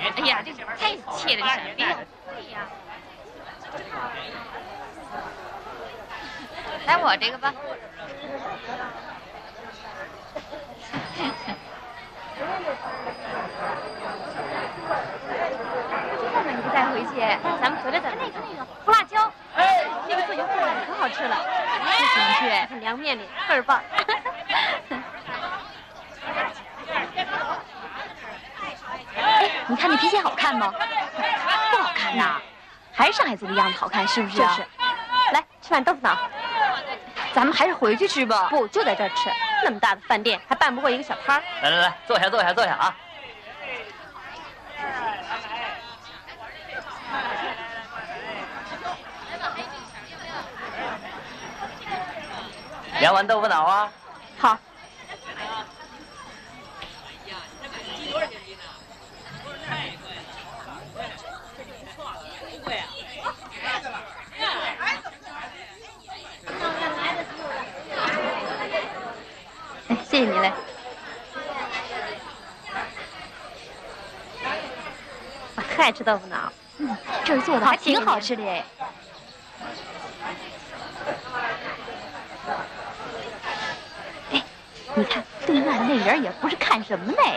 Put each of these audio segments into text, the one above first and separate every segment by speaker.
Speaker 1: 哎呀，这太切了，闪避。对呀。来我这个吧。这个你不带回去，咱们回来再那个胡辣椒，哎，那个做油泼辣子可好吃了。不行去，凉面里倍儿棒。
Speaker 2: 哎，你看那皮鞋好看吗？不好看呐，还是上海这个样子好看，是不是？就是。来吃碗豆腐脑。咱们还是回去吃吧。不，就在这儿吃。那么大的饭店，还办不过一个小摊儿。
Speaker 3: 来来来，坐下坐下坐下啊！2碗豆腐脑啊。
Speaker 2: 好。谢谢你嘞。我特爱吃豆腐脑。这儿做的还挺好吃的哎。哎，你看对面的那人也不是看什么嘞。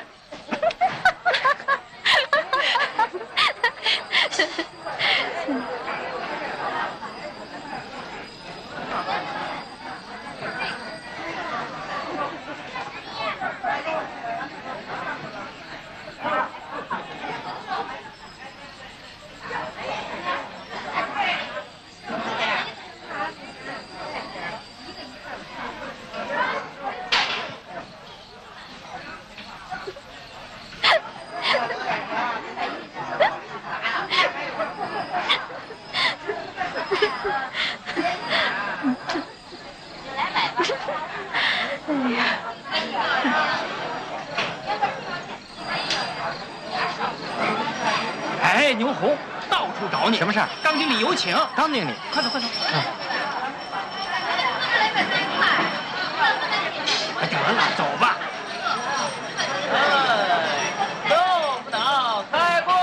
Speaker 4: 哎，牛红，到处找你，
Speaker 5: 什么事儿？
Speaker 4: 刚经理有请。
Speaker 5: 刚经理，
Speaker 4: 快走快走。得了，走吧。
Speaker 3: 豆腐脑开工！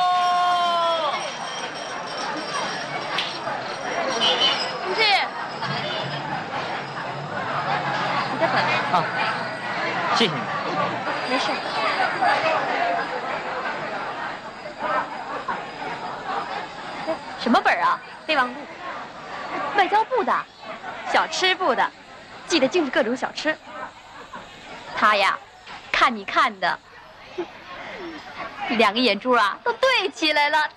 Speaker 1: 同志，你的本
Speaker 5: 啊，谢谢你。
Speaker 1: 没事。什么本啊？备忘录，外交部的，小吃部的，记得尽是各种小吃。他呀，看你看的，2个眼珠啊都对起来了。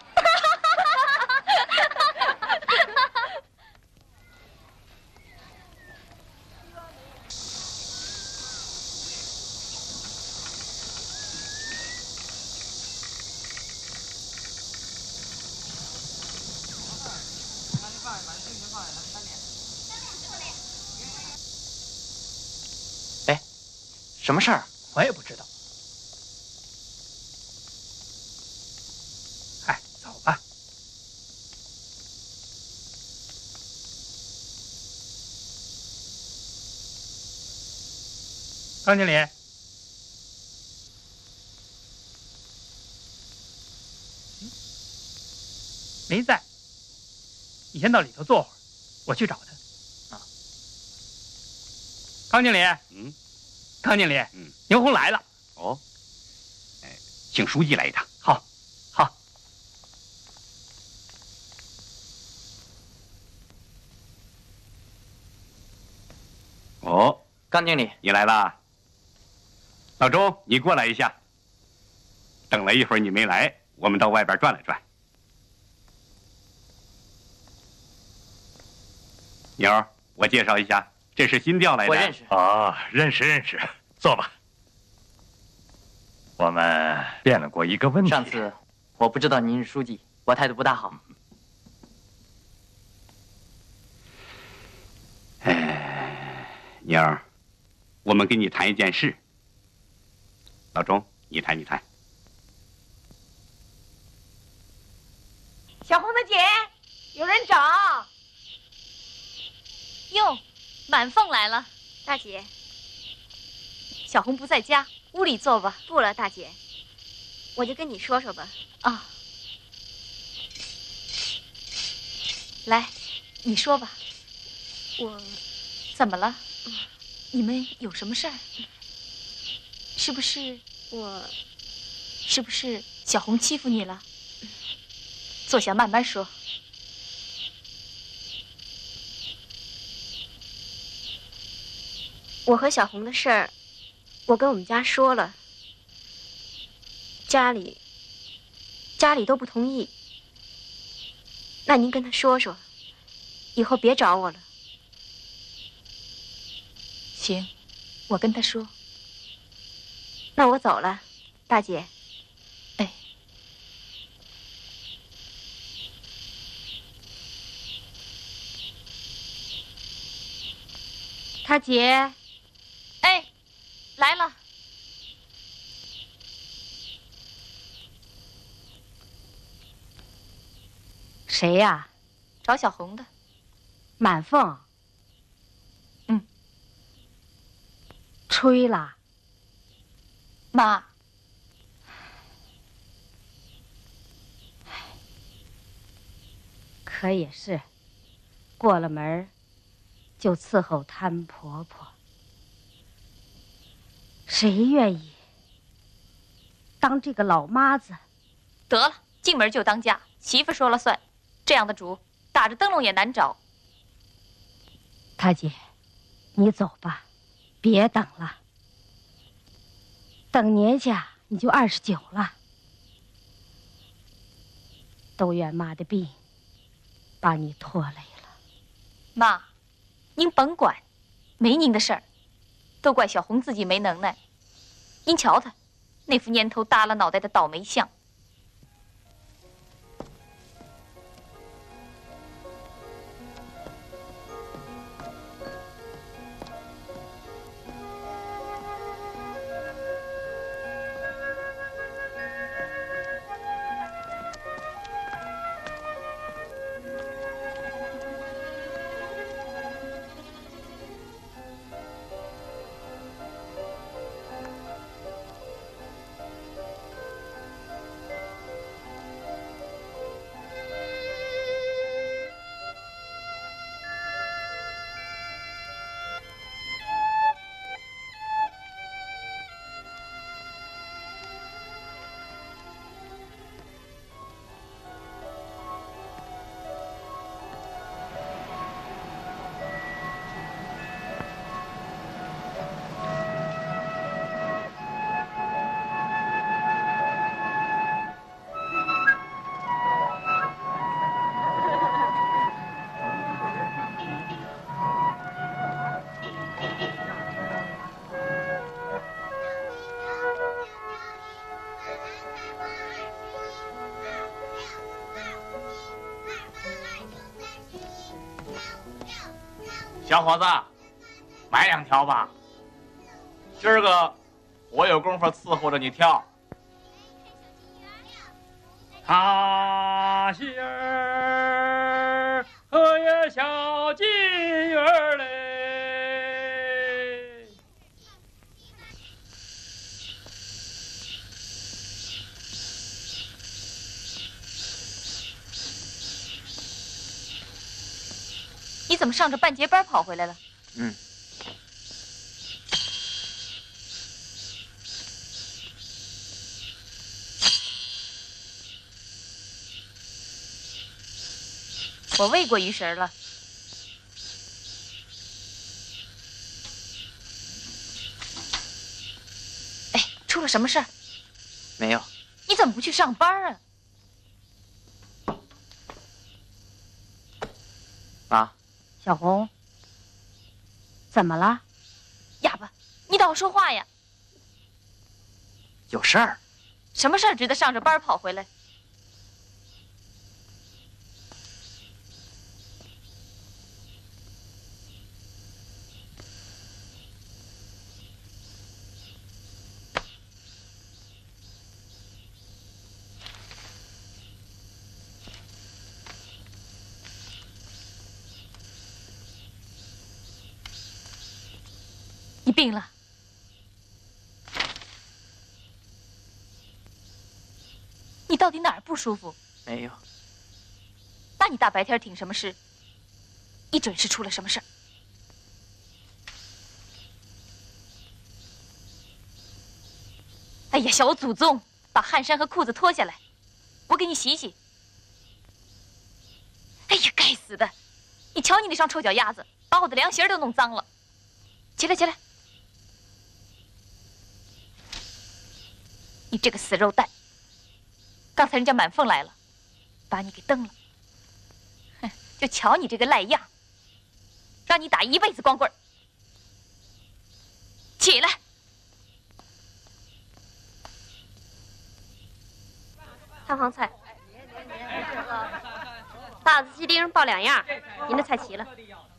Speaker 5: 什么事儿？
Speaker 4: 我也不知道。哎，走吧。张经理，没在。你先到里头坐会儿，我去找他。啊，康经理。康经理，牛红来了。
Speaker 6: 哦，请书记来一趟。
Speaker 4: 好，好。
Speaker 6: 哦，
Speaker 5: 刚经理，
Speaker 6: 你来了。老周，你过来一下。等了一会儿你没来，我们到外边转了转。妞儿，我介绍一下。这是新调来的，
Speaker 5: 我认识
Speaker 7: 啊，认识，坐吧。我们辩论过一个问题。
Speaker 5: 上次我不知道您是书记，我态度不大好。
Speaker 6: 妞儿，我们跟你谈一件事。老钟，你谈。
Speaker 1: 小红的姐，有人找。
Speaker 2: 哟。满凤来了，
Speaker 1: 大姐。
Speaker 2: 小红不在家，屋里坐吧。
Speaker 1: 不了，大姐。
Speaker 2: 我就跟你说说吧。
Speaker 1: 啊，来，你说吧。
Speaker 2: 我
Speaker 1: 怎么了？你们有什么事儿？是不是小红欺负你了？坐下慢慢说。
Speaker 2: 我和小红的事儿，我跟我们家说了，家里都不同意。那您跟他说说，以后别找我了。
Speaker 1: 行，我跟他说。
Speaker 2: 那我走了，大姐。
Speaker 1: 哎，
Speaker 2: 他姐。
Speaker 1: 哎，来了。
Speaker 8: 谁呀？
Speaker 1: 找小红的。
Speaker 8: 满凤。
Speaker 1: 嗯。
Speaker 8: 吹了。
Speaker 1: 妈。
Speaker 8: 可也是，过了门儿就伺候她婆婆。谁愿意当这个老妈子？
Speaker 1: 得了，进门就当家，媳妇说了算。这样的主，打着灯笼也难找。
Speaker 8: 大姐，你走吧，别等了。等年下你就29了。都怨妈的病，把你拖累了。
Speaker 1: 妈，您甭管，没您的事儿，都怪小红自己没能耐。您瞧她，那副蔫头耷拉脑袋的倒霉相。
Speaker 3: 小伙子，买2条吧。今儿个我有功夫伺候着你跳。
Speaker 4: 他心儿和月小金鱼儿嘞。
Speaker 1: 你怎么上着半截班跑回来了？我喂过鱼食了。哎，出了什么事儿？
Speaker 5: 没有。
Speaker 1: 你怎么不去上班啊？
Speaker 5: 妈。
Speaker 8: 小红，怎么了？
Speaker 1: 哑巴，你倒说话呀！
Speaker 5: 有事儿？
Speaker 1: 什么事儿值得上着班跑回来？你病了？
Speaker 2: 到底哪儿不舒服？
Speaker 5: 没有。
Speaker 2: 那你大白天挺什么事？一准是出了什么事儿。哎呀，小祖宗，把汗衫和裤子脱下来，我给你洗洗。哎呀，该死的！你瞧你那双臭脚丫子，把我的凉鞋都弄脏了。起来，起来！你这个死肉蛋！刚才人家满凤来了，把你给蹬了。哼，就瞧你这个赖样，让你打一辈子光棍儿。起来！
Speaker 1: 烫黄菜，大子鸡丁报2样，您的菜齐了。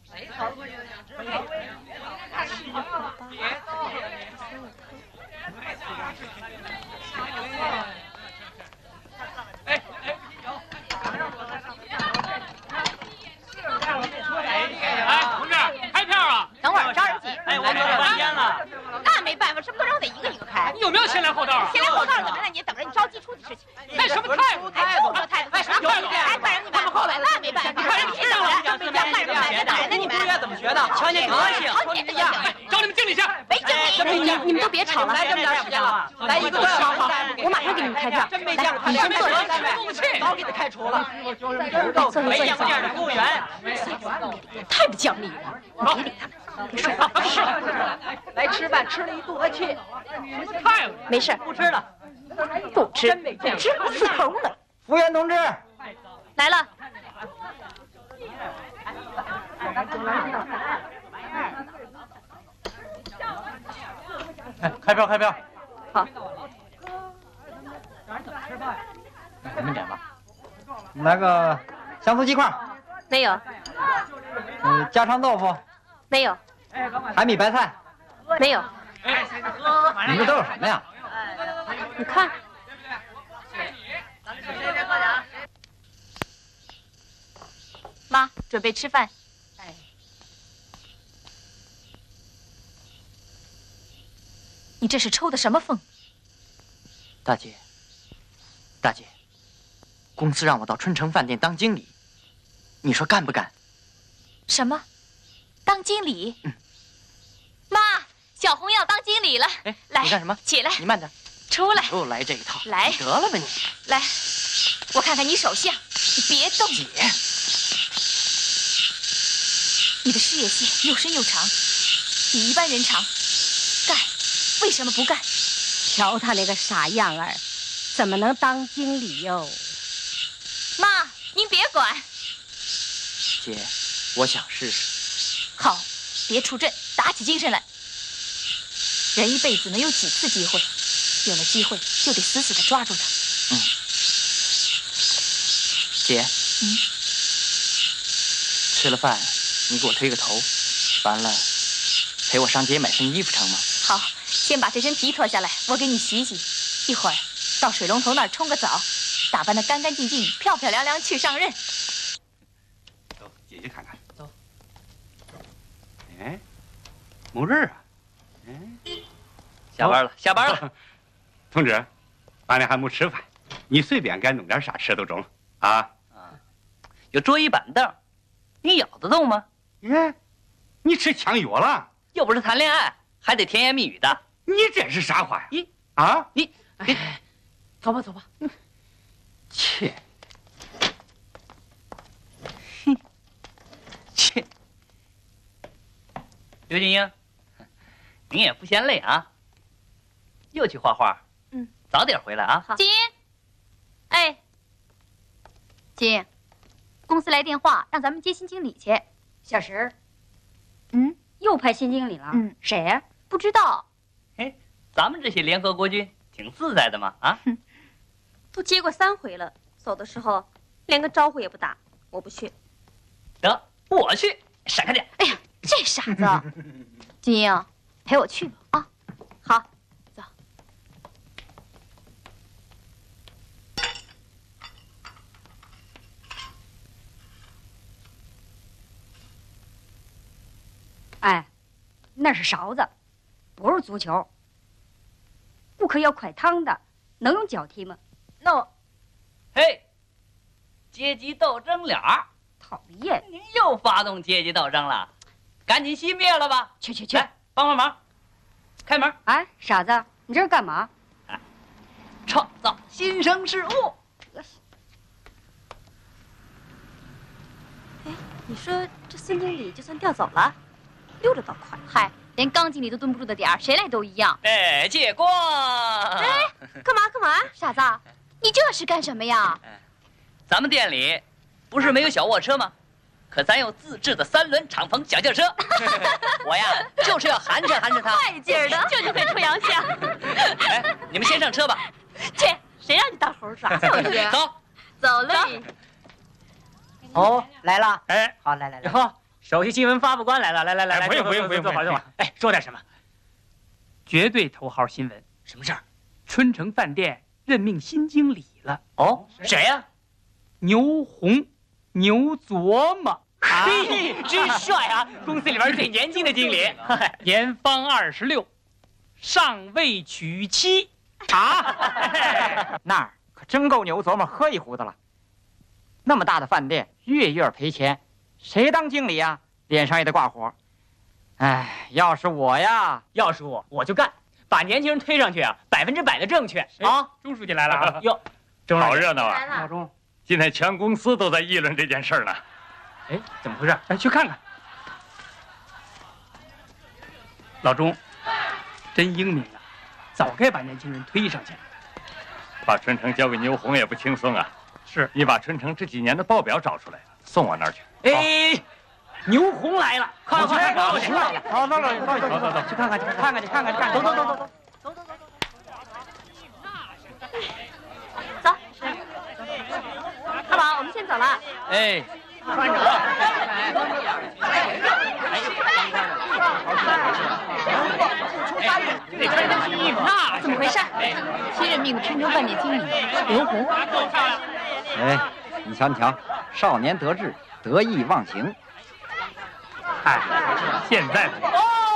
Speaker 3: 哎，同志，开票啊！
Speaker 2: 等会儿着人急。
Speaker 9: 哎，我等了半天了。
Speaker 2: 那没办法，什么都让我得一个一个开。
Speaker 3: 你有没有先来后到啊？
Speaker 2: 先来后到怎么让你等着？你着急出的事情。
Speaker 3: 哎，什么态度？
Speaker 2: 哎，就这态度。哎，什么态度？哎，快让你们后来，那没办法。快让你等人，要干什么别等人呢？你们
Speaker 9: 怎么学的？瞧你德行，
Speaker 2: 好你这样，
Speaker 3: 找你们经理去。
Speaker 2: 没经理，
Speaker 1: 你们都别吵了，
Speaker 9: 来这么长时间了，来1个多小时，
Speaker 1: 我马上给你们开票。
Speaker 9: 真没见过他这样的人，早给他开除了。没见过这样的服务员，
Speaker 1: 太不讲理了！你别理他们，别说话。是，
Speaker 9: 来吃饭吃了一肚子气，
Speaker 3: 什么态度？
Speaker 1: 没事，
Speaker 9: 不吃了，
Speaker 1: 不吃，不吃，死头了。
Speaker 9: 服务员同志，
Speaker 1: 来了。
Speaker 3: 哎，开票，开票。
Speaker 1: 好。
Speaker 3: 你们点吧。
Speaker 9: 来个香酥鸡块，
Speaker 1: 没有，
Speaker 9: 家常豆腐，
Speaker 1: 没有，
Speaker 9: 海米白菜，
Speaker 1: 没有。
Speaker 9: 你们这都有什么呀？
Speaker 1: 你看，
Speaker 2: 妈，准备吃饭。
Speaker 8: 哎，
Speaker 2: 你这是抽的什么风？
Speaker 5: 大姐，大姐，公司让我到春城饭店当经理，你说干不干？
Speaker 2: 什么？当经理？妈，小红要当经理了。
Speaker 5: 哎，
Speaker 2: 来，
Speaker 5: 你干什么？
Speaker 2: 起来，
Speaker 5: 你慢点，
Speaker 2: 出来。
Speaker 5: 又来这一套。
Speaker 2: 来，
Speaker 5: 得了吧你。
Speaker 2: 来，我看看你手相，你别动。
Speaker 5: 姐，
Speaker 2: 你的事业线又深又长，比一般人长。干，为什么不干？
Speaker 8: 瞧他那个傻样儿，怎么能当经理哟？
Speaker 2: 妈，您别管。
Speaker 5: 姐，我想试试。
Speaker 2: 好，别出阵，打起精神来。人一辈子能有几次机会？有了机会就得死死地抓住它。
Speaker 5: 姐，吃了饭，你给我推个头，完了陪我上街买身衣服成吗？
Speaker 2: 好，先把这身皮脱下来，我给你洗洗。一会儿到水龙头那儿冲个澡，打扮得干干净净、漂漂亮亮去上任。
Speaker 6: 走，姐姐看看。走。哎，某日啊，
Speaker 9: 下班了，下班了。
Speaker 6: 同志，俺俩还没吃饭，你随便该弄点啥吃都中啊。
Speaker 9: 有桌椅板凳，你咬得动吗？
Speaker 6: 耶，你吃枪药了？
Speaker 9: 又不是谈恋爱，还得甜言蜜语的。
Speaker 6: 你这是啥话呀？
Speaker 9: 你
Speaker 6: 啊，
Speaker 9: 你，走吧走吧。
Speaker 6: 切，
Speaker 9: 切。刘金英，您也不嫌累啊？又去画画？早点回来啊。
Speaker 1: 好。
Speaker 2: 金，哎，
Speaker 1: 金，公司来电话让咱们接新经理去。
Speaker 8: 小石，
Speaker 1: 又
Speaker 8: 派新经理了？谁呀？
Speaker 1: 不知道。
Speaker 9: 哎，咱们这些联合国军挺自在的嘛啊！
Speaker 1: 都接过3回了，走的时候连个招呼也不打，我不去。
Speaker 9: 得，我去，闪开点。
Speaker 1: 哎呀，这傻子！金英，陪我去吧啊！好，走。
Speaker 8: 哎，那是勺子，不是足球。不可要蒯汤的，能用脚踢吗？
Speaker 9: 嘿，阶级斗争了！
Speaker 8: 讨厌！
Speaker 9: 您又发动阶级斗争了，赶紧熄灭了吧！
Speaker 8: 去，
Speaker 9: 来帮忙，开门！
Speaker 8: 哎，傻子，你这是干嘛？
Speaker 9: 创造新生事物。
Speaker 1: 哎，你说这孙经理就算调走了，溜得倒快。
Speaker 2: 嗨，连刚经理都蹲不住的点儿，谁来都一样。
Speaker 9: 哎，借光！
Speaker 1: 哎，干嘛？
Speaker 2: 傻子，你这是干什么呀？
Speaker 9: 咱们店里不是没有小卧车吗？可咱有自制的3轮敞篷小轿车。我呀，就是要寒碜它。
Speaker 1: 带劲儿的，就会吹洋响。
Speaker 9: 哎，你们先上车吧。
Speaker 1: 切，谁让你当猴耍？
Speaker 9: 走
Speaker 1: 嘞。
Speaker 5: 哦，来了。
Speaker 4: 哎，
Speaker 5: 好，来。
Speaker 4: 哟，首席新闻发布官来了，来，
Speaker 5: 不用，
Speaker 4: 坐好。哎，说点什么？绝对头号新闻。
Speaker 5: 什么事儿？
Speaker 4: 春城饭店任命新经理了。
Speaker 5: 哦，谁呀？
Speaker 4: 牛红，牛琢磨。
Speaker 5: 嘿，真帅啊！公司里边最年轻的经理。
Speaker 4: 年方26，尚未娶妻。啊，
Speaker 5: 那儿可真够牛琢磨喝一壶的了。那么大的饭店，月赔钱，谁当经理呀？脸上也得挂火。哎，要是我呀，
Speaker 10: 我就干，把年轻人推上去啊，100%的正确啊！
Speaker 4: 钟书记来了啊！
Speaker 10: 哟，
Speaker 7: 好热闹啊！
Speaker 4: 老钟，
Speaker 7: 今天全公司都在议论这件事呢。
Speaker 4: 哎，怎么回事？哎，去看看。老钟，真英明啊！早该把年轻人推上去。
Speaker 7: 把春城交给牛红也不轻松啊。
Speaker 4: 是
Speaker 7: 你把春城这几年的报表找出来，送我那儿去。
Speaker 10: 哎，牛红来了，快！
Speaker 5: 好，走，去看看，走。
Speaker 1: 走，阿宝，我们先走了。
Speaker 9: 哎，
Speaker 10: 慢着。
Speaker 2: 那怎么回事？新任命的春城饭店经理刘红。
Speaker 5: 哎，你瞧，少年得志，得意忘形。
Speaker 4: 哎，现在的。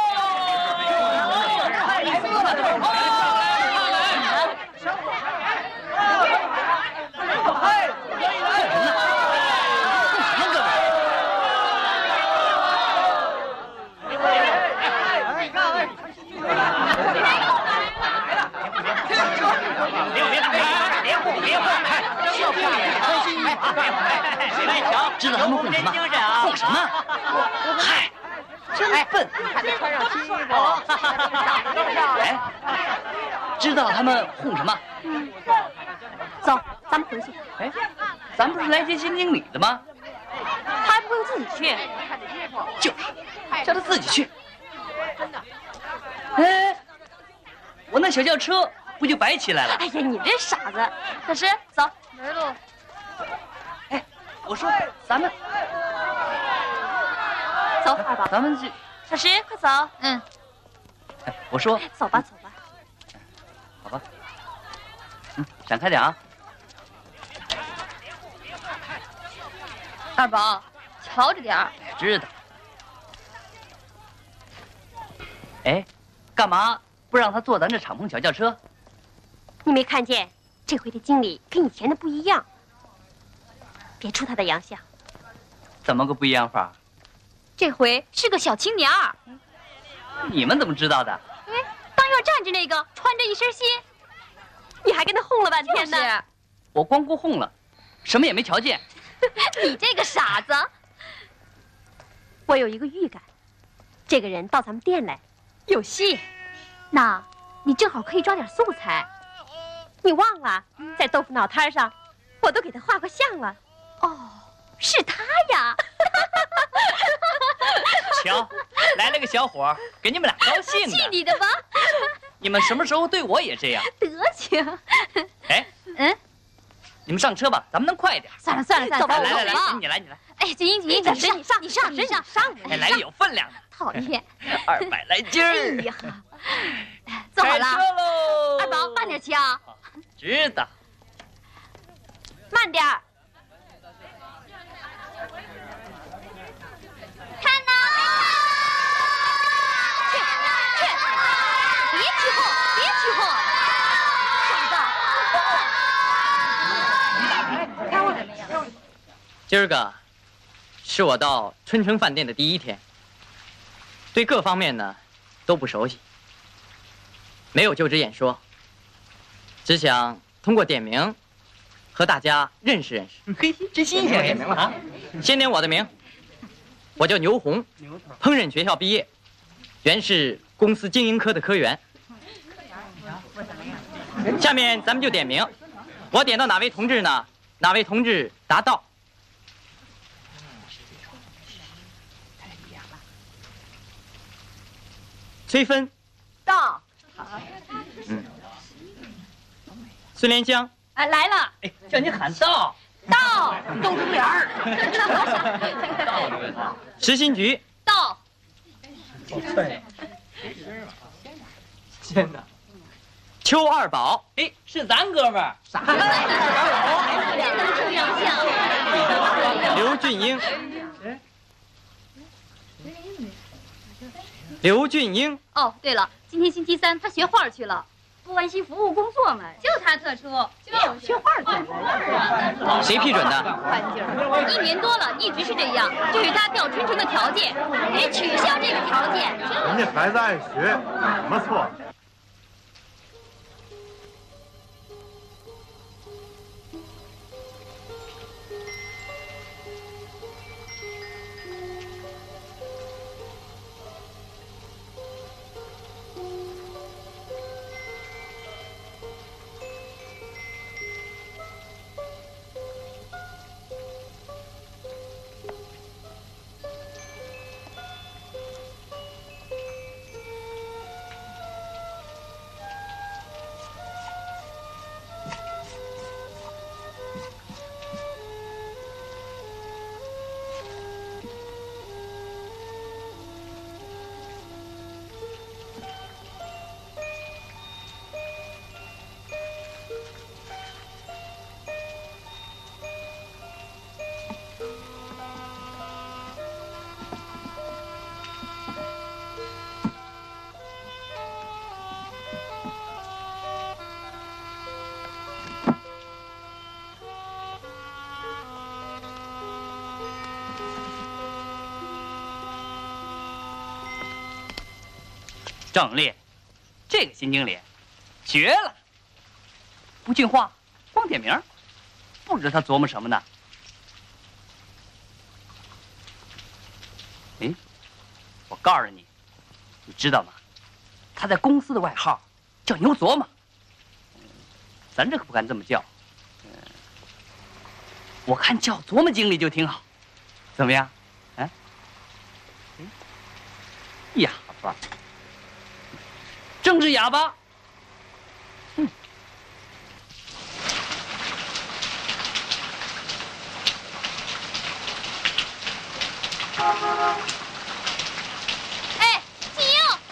Speaker 9: 知道他们混什么？混什么？嗨，真笨！
Speaker 5: 还得穿上西服。
Speaker 9: 哎，知道他们混什么？
Speaker 1: 走，咱们回去。
Speaker 9: 哎，咱不是来接新经理的吗？
Speaker 1: 他还不会自己去？
Speaker 9: 就是，叫他自己去。哎，我那小轿车不就白起来了？
Speaker 1: 哎呀，你这傻子！小石，走，门路。
Speaker 9: 哎，我说咱们
Speaker 1: 走，二宝，
Speaker 9: 咱们去。
Speaker 1: 小石，快走。
Speaker 2: 嗯。
Speaker 9: 哎，我说
Speaker 1: 走吧。
Speaker 9: 好吧。闪开点啊！
Speaker 2: 二宝，瞧着点儿。
Speaker 9: 知道。哎，干嘛不让他坐咱这敞篷小轿车？
Speaker 1: 你没看见这回的经理跟以前的不一样？别出他的洋相。
Speaker 9: 怎么个不一样法？
Speaker 2: 这回是个小青年儿。
Speaker 9: 你们怎么知道的？
Speaker 2: 哎，当院站着那个，穿着一身新。
Speaker 1: 你还跟他哄了半天呢。
Speaker 2: 就是
Speaker 9: 我光顾哄了，什么也没瞧见。
Speaker 2: 你这个傻子！
Speaker 1: 我有一个预感，这个人到咱们店来，有戏。
Speaker 2: 那，你正好可以抓点素材。
Speaker 1: 你忘了，在豆腐脑摊上，我都给他画过像了。
Speaker 2: 哦，是他呀！
Speaker 9: 瞧，来了个小伙，给你们俩高兴的。
Speaker 2: 气你的吧？
Speaker 9: 你们什么时候对我也这样？
Speaker 2: 德行。
Speaker 9: 哎，你们上车吧，咱们能快点。
Speaker 2: 算了，
Speaker 1: 走吧，
Speaker 9: 来，你来。
Speaker 2: 哎，锦英，
Speaker 1: 你上。
Speaker 9: 哎，来个有分量的。
Speaker 2: 讨厌
Speaker 9: ，200来斤儿。
Speaker 2: 哎呀，坐好了。
Speaker 9: 开车喽！
Speaker 2: 二宝，慢点骑啊。
Speaker 9: 知道。
Speaker 1: 慢点儿。
Speaker 2: 看呐！去，别起哄！傻子，
Speaker 10: 今儿个是我到春城饭店的第一天，对各方面呢都不熟悉，没有就职演说，只想通过点名和大家认识认识。
Speaker 9: 嘿，真新鲜！点名了啊！
Speaker 10: 先点我的名，我叫牛红，烹饪学校毕业，原是公司经营科的科员。下面咱们就点名，我点到哪位同志呢？哪位同志答到。崔芬，
Speaker 1: 到。
Speaker 10: 孙莲香，
Speaker 1: 来了。
Speaker 9: 哎，叫你喊到。
Speaker 1: 到。
Speaker 9: 动动脸儿。
Speaker 10: 石新菊，
Speaker 1: 到。
Speaker 9: 天哪！
Speaker 10: 邱二宝，
Speaker 9: 哎，是咱哥们儿。啥？
Speaker 1: 真能出洋相。
Speaker 10: 刘俊英，刘俊英。
Speaker 2: 哦，对了，今天星期三，他学画去了，不安心服务工作嘛，就他特殊，就学画去。
Speaker 10: 谁批准的？
Speaker 2: 环境，1年多了，一直是这样，这是他调春城的条件，得取消这个条件。
Speaker 11: 人家孩子爱学，有什么错？
Speaker 9: 郑烈，这个新经理绝了，不训话，光点名，不知道他琢磨什么呢。哎，我告诉你，你知道吗？他在公司的外号叫牛琢磨，咱这可不敢这么叫。我看叫琢磨经理就挺好，怎么样？啊？哑巴。正是哑巴。
Speaker 2: 哎，停！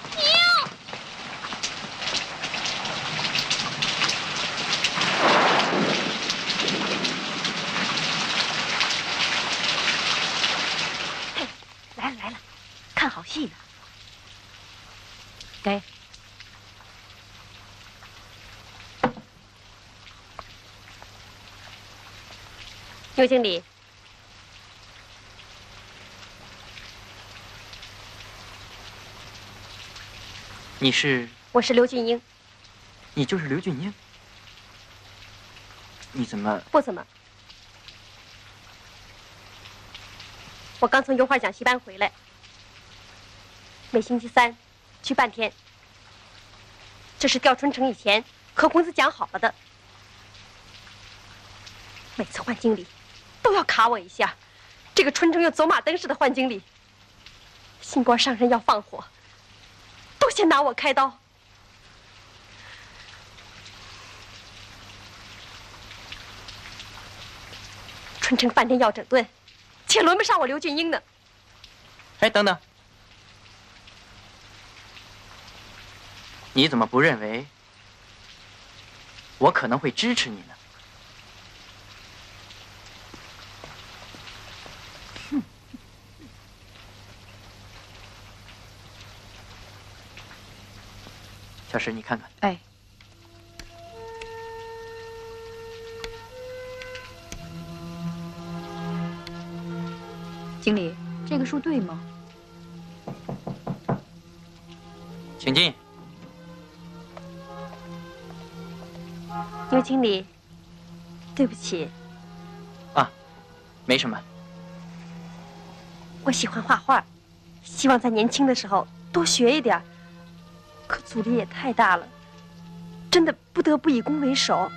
Speaker 8: 来了，看好戏呢。给。
Speaker 1: 牛经理，
Speaker 10: 你是？
Speaker 1: 我是刘俊英。
Speaker 10: 你就是刘俊英？你怎么？
Speaker 1: 不怎么。我刚从油画讲习班回来，每星期三去半天。这是调春城以前和公司讲好了的。每次换经理都要卡我一下，这个春城又走马灯似的换经理，新官上任要放火，都先拿我开刀。春城饭店要整顿，且轮不上我刘俊英呢。
Speaker 10: 哎，等等，你怎么不认为我可能会支持你呢？小石，你看看。
Speaker 8: 哎。
Speaker 2: 经理，这个数对吗？
Speaker 10: 请进。
Speaker 12: 牛经理，对不起。
Speaker 10: 啊，没什么。
Speaker 12: 我喜欢画画，希望在年轻的时候多学一点，可阻力也太大了，真的不得不以攻为守。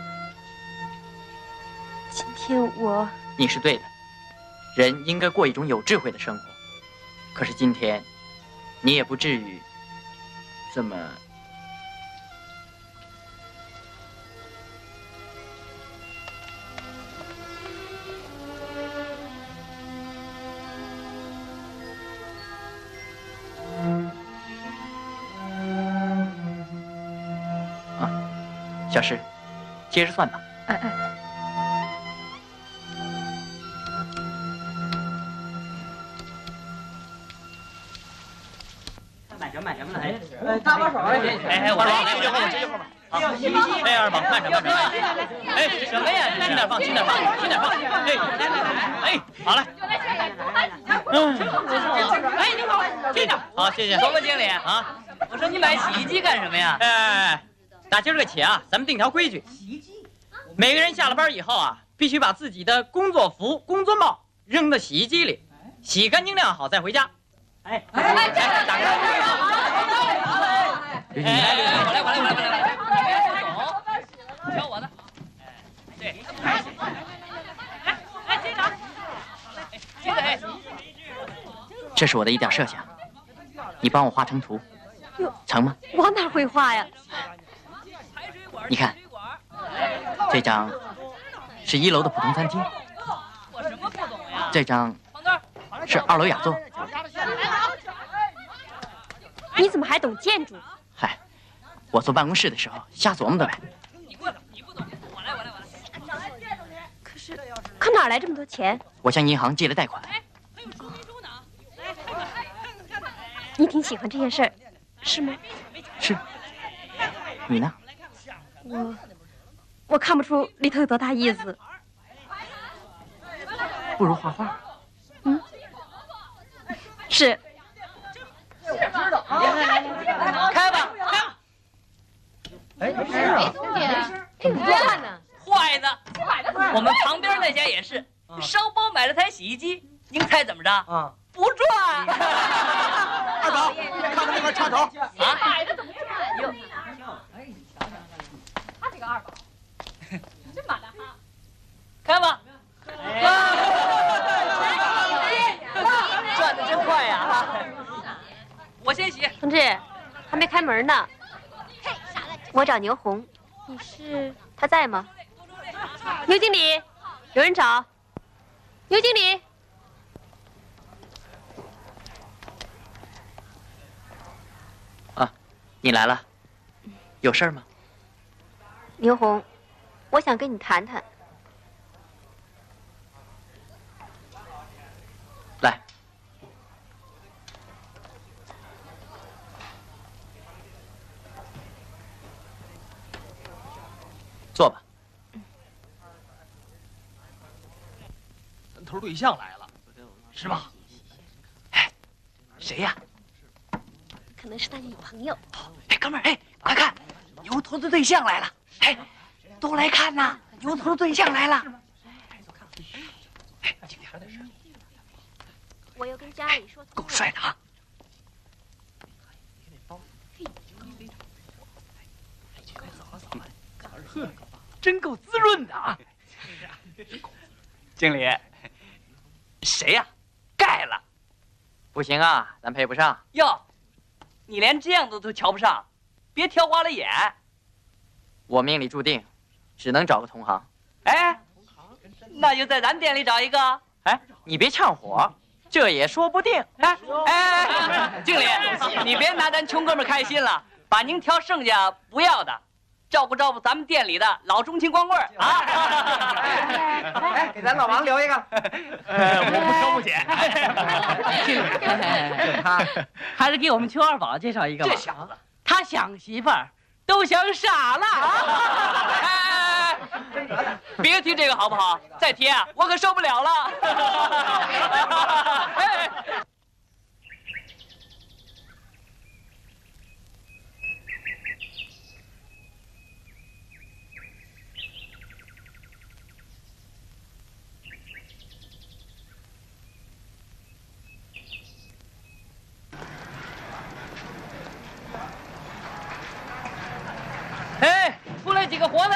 Speaker 12: 今天我……
Speaker 10: 你是对的，人应该过一种有智慧的生活。可是今天，你也不至于这么……小石，接着算吧。
Speaker 5: 买什么来？
Speaker 9: 搭把手！哎，我来，这就后面，这就后面。好，这样吧，慢着，慢着。哎，什么呀？轻点放，轻点放，轻点放。哎，好嘞。哎，你好，轻点。好，谢谢。
Speaker 10: 总部经理啊，
Speaker 9: 我说你买洗衣机干什么呀？
Speaker 10: 哎，打今儿个起啊，咱们定条规矩，每个人下了班以后啊，必须把自己的工作服、工作帽扔到洗衣机里，洗干净晾好再回家。哎，打开。我来，瞧我的。对，来，接着，接着。这是我的一点设想，你帮我画成图，成吗？
Speaker 12: 我哪会画呀？
Speaker 10: 你看，这张是1楼的普通餐厅，这张是2楼雅座。
Speaker 12: 你怎么还懂建筑？
Speaker 10: 嗨，我坐办公室的时候瞎琢磨的呗。
Speaker 12: 可哪来这么多钱？
Speaker 10: 我向银行借了贷款。
Speaker 12: 你挺喜欢这件事儿，是吗？
Speaker 10: 是。你呢？
Speaker 12: 我看不出里头有多大意思。
Speaker 10: 不如画画。
Speaker 12: 嗯，是。
Speaker 9: 开吧，开吧。
Speaker 11: 哎，没事啊。
Speaker 9: 你看呢？坏的。我们旁边那家也是，商包买了台洗衣机，您猜怎么着？啊，不赚。
Speaker 11: 二宝，看看那个插头。
Speaker 9: 啊？
Speaker 1: 买的怎么赚？哟，他这个二宝，真马大哈。
Speaker 9: 开吧。赚的真快呀！我先洗。
Speaker 12: 同志，还没开门呢。我找牛红。你是？他在吗？牛经理，有人找。牛经理。
Speaker 10: 啊，你来了，有事儿吗？
Speaker 12: 牛红，我想跟你谈谈。
Speaker 10: 来。坐吧。
Speaker 3: 咱头对象来了，是吧？哎，谁呀？
Speaker 12: 可能是他女朋友。
Speaker 3: 哎，哥们儿，哎，快看，牛头的对象来了！哎，都来看呐，牛头的对象来了！哎，经理还在这儿。
Speaker 12: 我又跟家里说，
Speaker 3: 够帅的啊！呵，真够滋润的啊！经理，谁呀？盖了？
Speaker 10: 不行啊，咱配不上。
Speaker 9: 哟，你连这样的都瞧不上，别挑花了眼。
Speaker 10: 我命里注定，只能找个同行。
Speaker 9: 哎，那就在咱店里找一个。
Speaker 10: 哎，你别呛火，这也说不定。
Speaker 9: 哎，经理，你别拿咱穷哥们开心了，把您挑剩下不要的，照顾照顾咱们店里的老中青光棍啊！
Speaker 5: 哎，给咱老王留一个。
Speaker 3: 我不挑不拣。
Speaker 13: 他还是给我们邱二宝介绍一个吧。
Speaker 9: 这小子，
Speaker 13: 他想媳妇儿都想傻了。
Speaker 10: 别提这个好不好？再提啊，我可受不了了。哎，出来几个活的！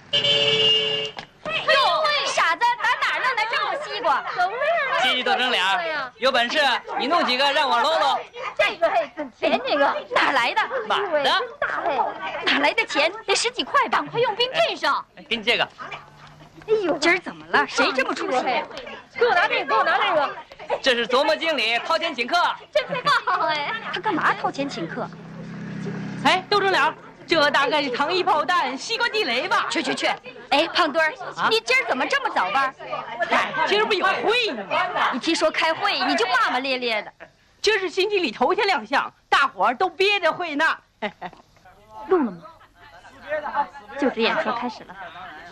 Speaker 2: 哟，傻子，打哪儿弄来这么多西瓜？
Speaker 10: 谢谢多整脸，有本事你弄几个让我搂搂。
Speaker 2: 这个嘿，真甜，这个哪来的？
Speaker 10: 买的。
Speaker 2: 大嘿，哪来的钱？得10几块吧？赶快用兵阵上。
Speaker 10: 给你这个。
Speaker 2: 哎呦，今儿怎么了？谁这么出息？
Speaker 12: 给我拿这个，给我拿这个。
Speaker 10: 这是琢磨经理掏钱请客。
Speaker 2: 真棒哎！他干嘛掏钱请客？
Speaker 13: 哎，豆整脸。这大概是糖衣炮弹、西瓜地雷吧？
Speaker 2: 去！哎，胖墩儿，你今儿怎么这么早班？
Speaker 13: 今儿不有会呢吗？
Speaker 2: 你听说开会，你就骂骂咧咧的。
Speaker 13: 这是新经理头天亮相，大伙儿都憋着会呢。
Speaker 2: 录了吗？就职演说开始了。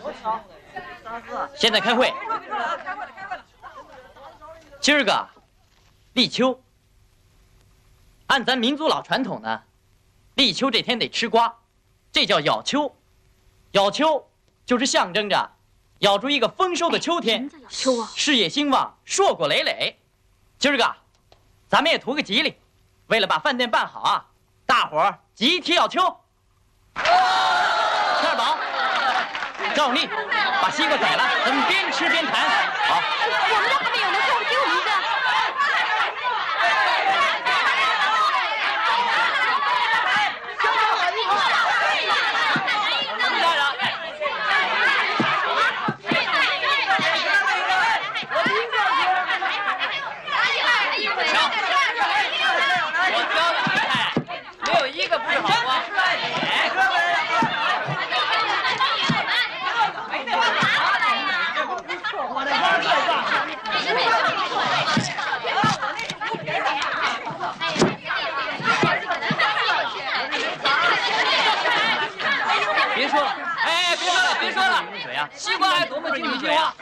Speaker 10: 现在开会。今儿个立秋，按咱民族老传统呢，立秋这天得吃瓜。这叫咬秋，咬秋就是象征着咬住一个丰收的秋天，事业兴旺，硕果累累。今儿个，咱们也图个吉利，为了把饭店办好啊，大伙儿集体咬秋。陈二宝，照例把西瓜宰了，咱们边吃边谈。好，
Speaker 2: 我们这还没有呢，最后给我们一个。
Speaker 10: 西瓜还多么经济学啊！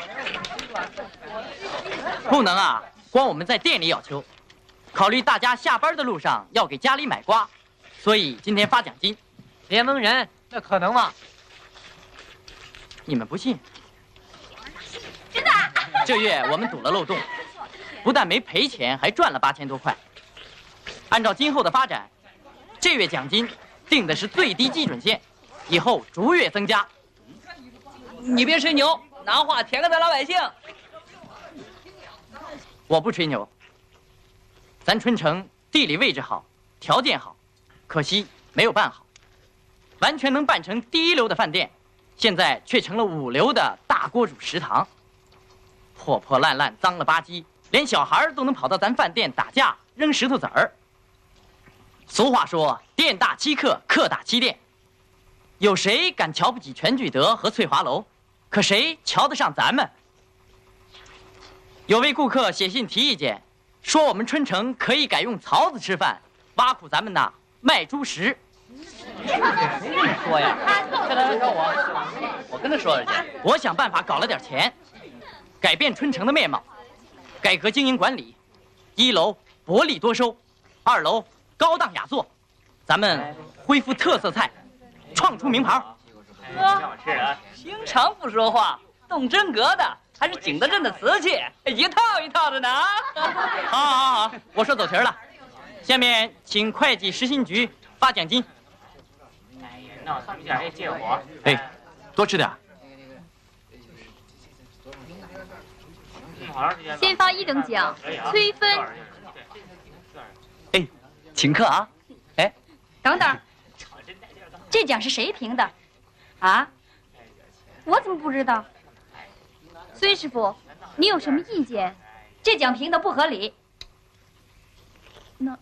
Speaker 10: 不能啊，光我们在店里咬秋，考虑大家下班的路上要给家里买瓜，所以今天发奖金。
Speaker 5: 联盟人，那可能吗？
Speaker 10: 你们不信？真的？这月我们堵了漏洞，不但没赔钱，还赚了8000多块。按照今后的发展，这月奖金定的是最低基准线，以后逐月增加。
Speaker 13: 你别吹牛，拿话填给咱老百姓。
Speaker 10: 我不吹牛。咱春城地理位置好，条件好，可惜没有办好。完全能办成第1流的饭店，现在却成了5流的大锅煮食堂。破破烂烂，脏了吧唧，连小孩都能跑到咱饭店打架、扔石头子儿。俗话说，店大欺客，客大欺店。有谁敢瞧不起全聚德和翠华楼？可谁瞧得上咱们？有位顾客写信提意见，说我们春城可以改用槽子吃饭，挖苦咱们呐卖猪食。
Speaker 13: 谁这么说呀？叫他来找我跟他说去。
Speaker 10: 我想办法搞了点钱，改变春城的面貌，改革经营管理。1楼薄利多收，2楼高档雅座，咱们恢复特色菜。创出名牌。
Speaker 13: 平常不说话，动真格的，还是景德镇的瓷器，一套一套的呢。
Speaker 10: 好，我说走题了。下面请会计实薪局发奖金。
Speaker 5: 那上面借我。
Speaker 11: 哎，多吃点。
Speaker 1: 先发1等奖，崔芬。
Speaker 13: 哎，请客啊！哎，
Speaker 1: 等等。这奖是谁评的？啊？我怎么不知道？孙师傅，你有什么意见？这奖评的不合理。那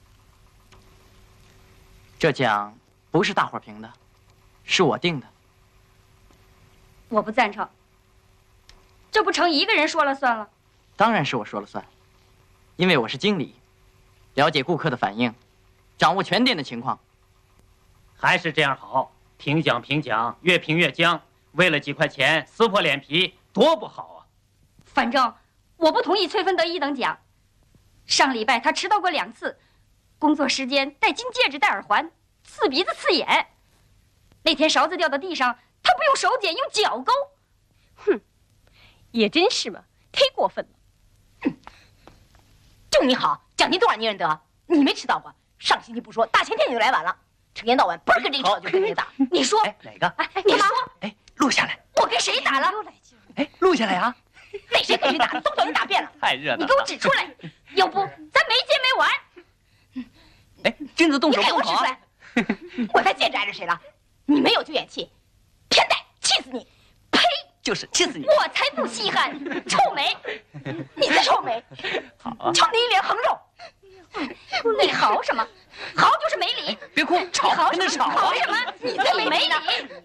Speaker 10: 这奖不是大伙评的，是我定的。
Speaker 1: 我不赞成。这不成一个人说了算了？
Speaker 10: 当然是我说了算，因为我是经理，了解顾客的反应，掌握全店的情况。
Speaker 4: 还是这样好，评奖，越评越僵， 为了几块钱撕破脸皮，多不好啊！
Speaker 1: 反正我不同意崔芬得1等奖。上礼拜他迟到过2次，工作时间戴金戒指、戴耳环，刺鼻子、刺眼。那天勺子掉到地上，他不用手捡，用脚勾。
Speaker 12: 哼，也真是嘛，忒过分了。
Speaker 14: 就你好，奖金多少你认得？你没迟到过，上星期不说，大前天你就来晚了，成天到晚不是跟这个吵就跟这个打。
Speaker 1: 你说
Speaker 3: 哪个？
Speaker 1: 你说，
Speaker 3: 录下来。
Speaker 1: 我跟谁打了？
Speaker 3: 录下来啊！
Speaker 14: 那谁跟谁打的，都叫你打遍了。
Speaker 3: 太热闹了！
Speaker 1: 你给我指出来，要不咱没完没完。
Speaker 3: 君子动手
Speaker 14: 你给
Speaker 3: 不好
Speaker 14: 我指出来！我才见着挨着谁了？你没有就演戏，偏待，气死你！呸！
Speaker 3: 就是气死你！
Speaker 1: 我才不稀罕，臭美！
Speaker 14: 你才臭美！
Speaker 3: 好啊！
Speaker 14: 瞧你一脸横肉！
Speaker 1: 你嚎什么？嚎就是没理！
Speaker 3: 别哭，吵
Speaker 1: 嚎
Speaker 3: 跟着吵啊！
Speaker 1: 嚎什么？你才没理呢！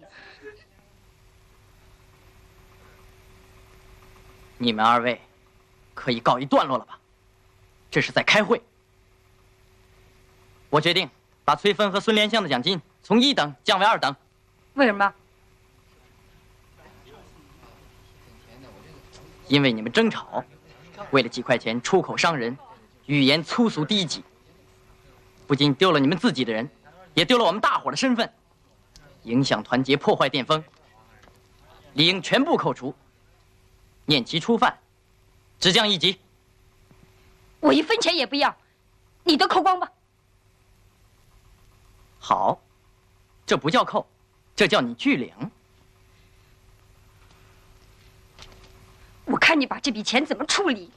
Speaker 10: 你们2位可以告一段落了吧？这是在开会。我决定把崔芬和孙莲香的奖金从1等降为2等。
Speaker 1: 为什么？
Speaker 10: 因为你们争吵，为了几块钱出口伤人，语言粗俗低级，不仅丢了你们自己的人，也丢了我们大伙的身份，影响团结，破坏殿风，理应全部扣除。念其初犯，只降1级。
Speaker 1: 我1分钱也不要，你都扣光吧。
Speaker 10: 好，这不叫扣，这叫你拒领。
Speaker 1: 我看你把这笔钱怎么处理。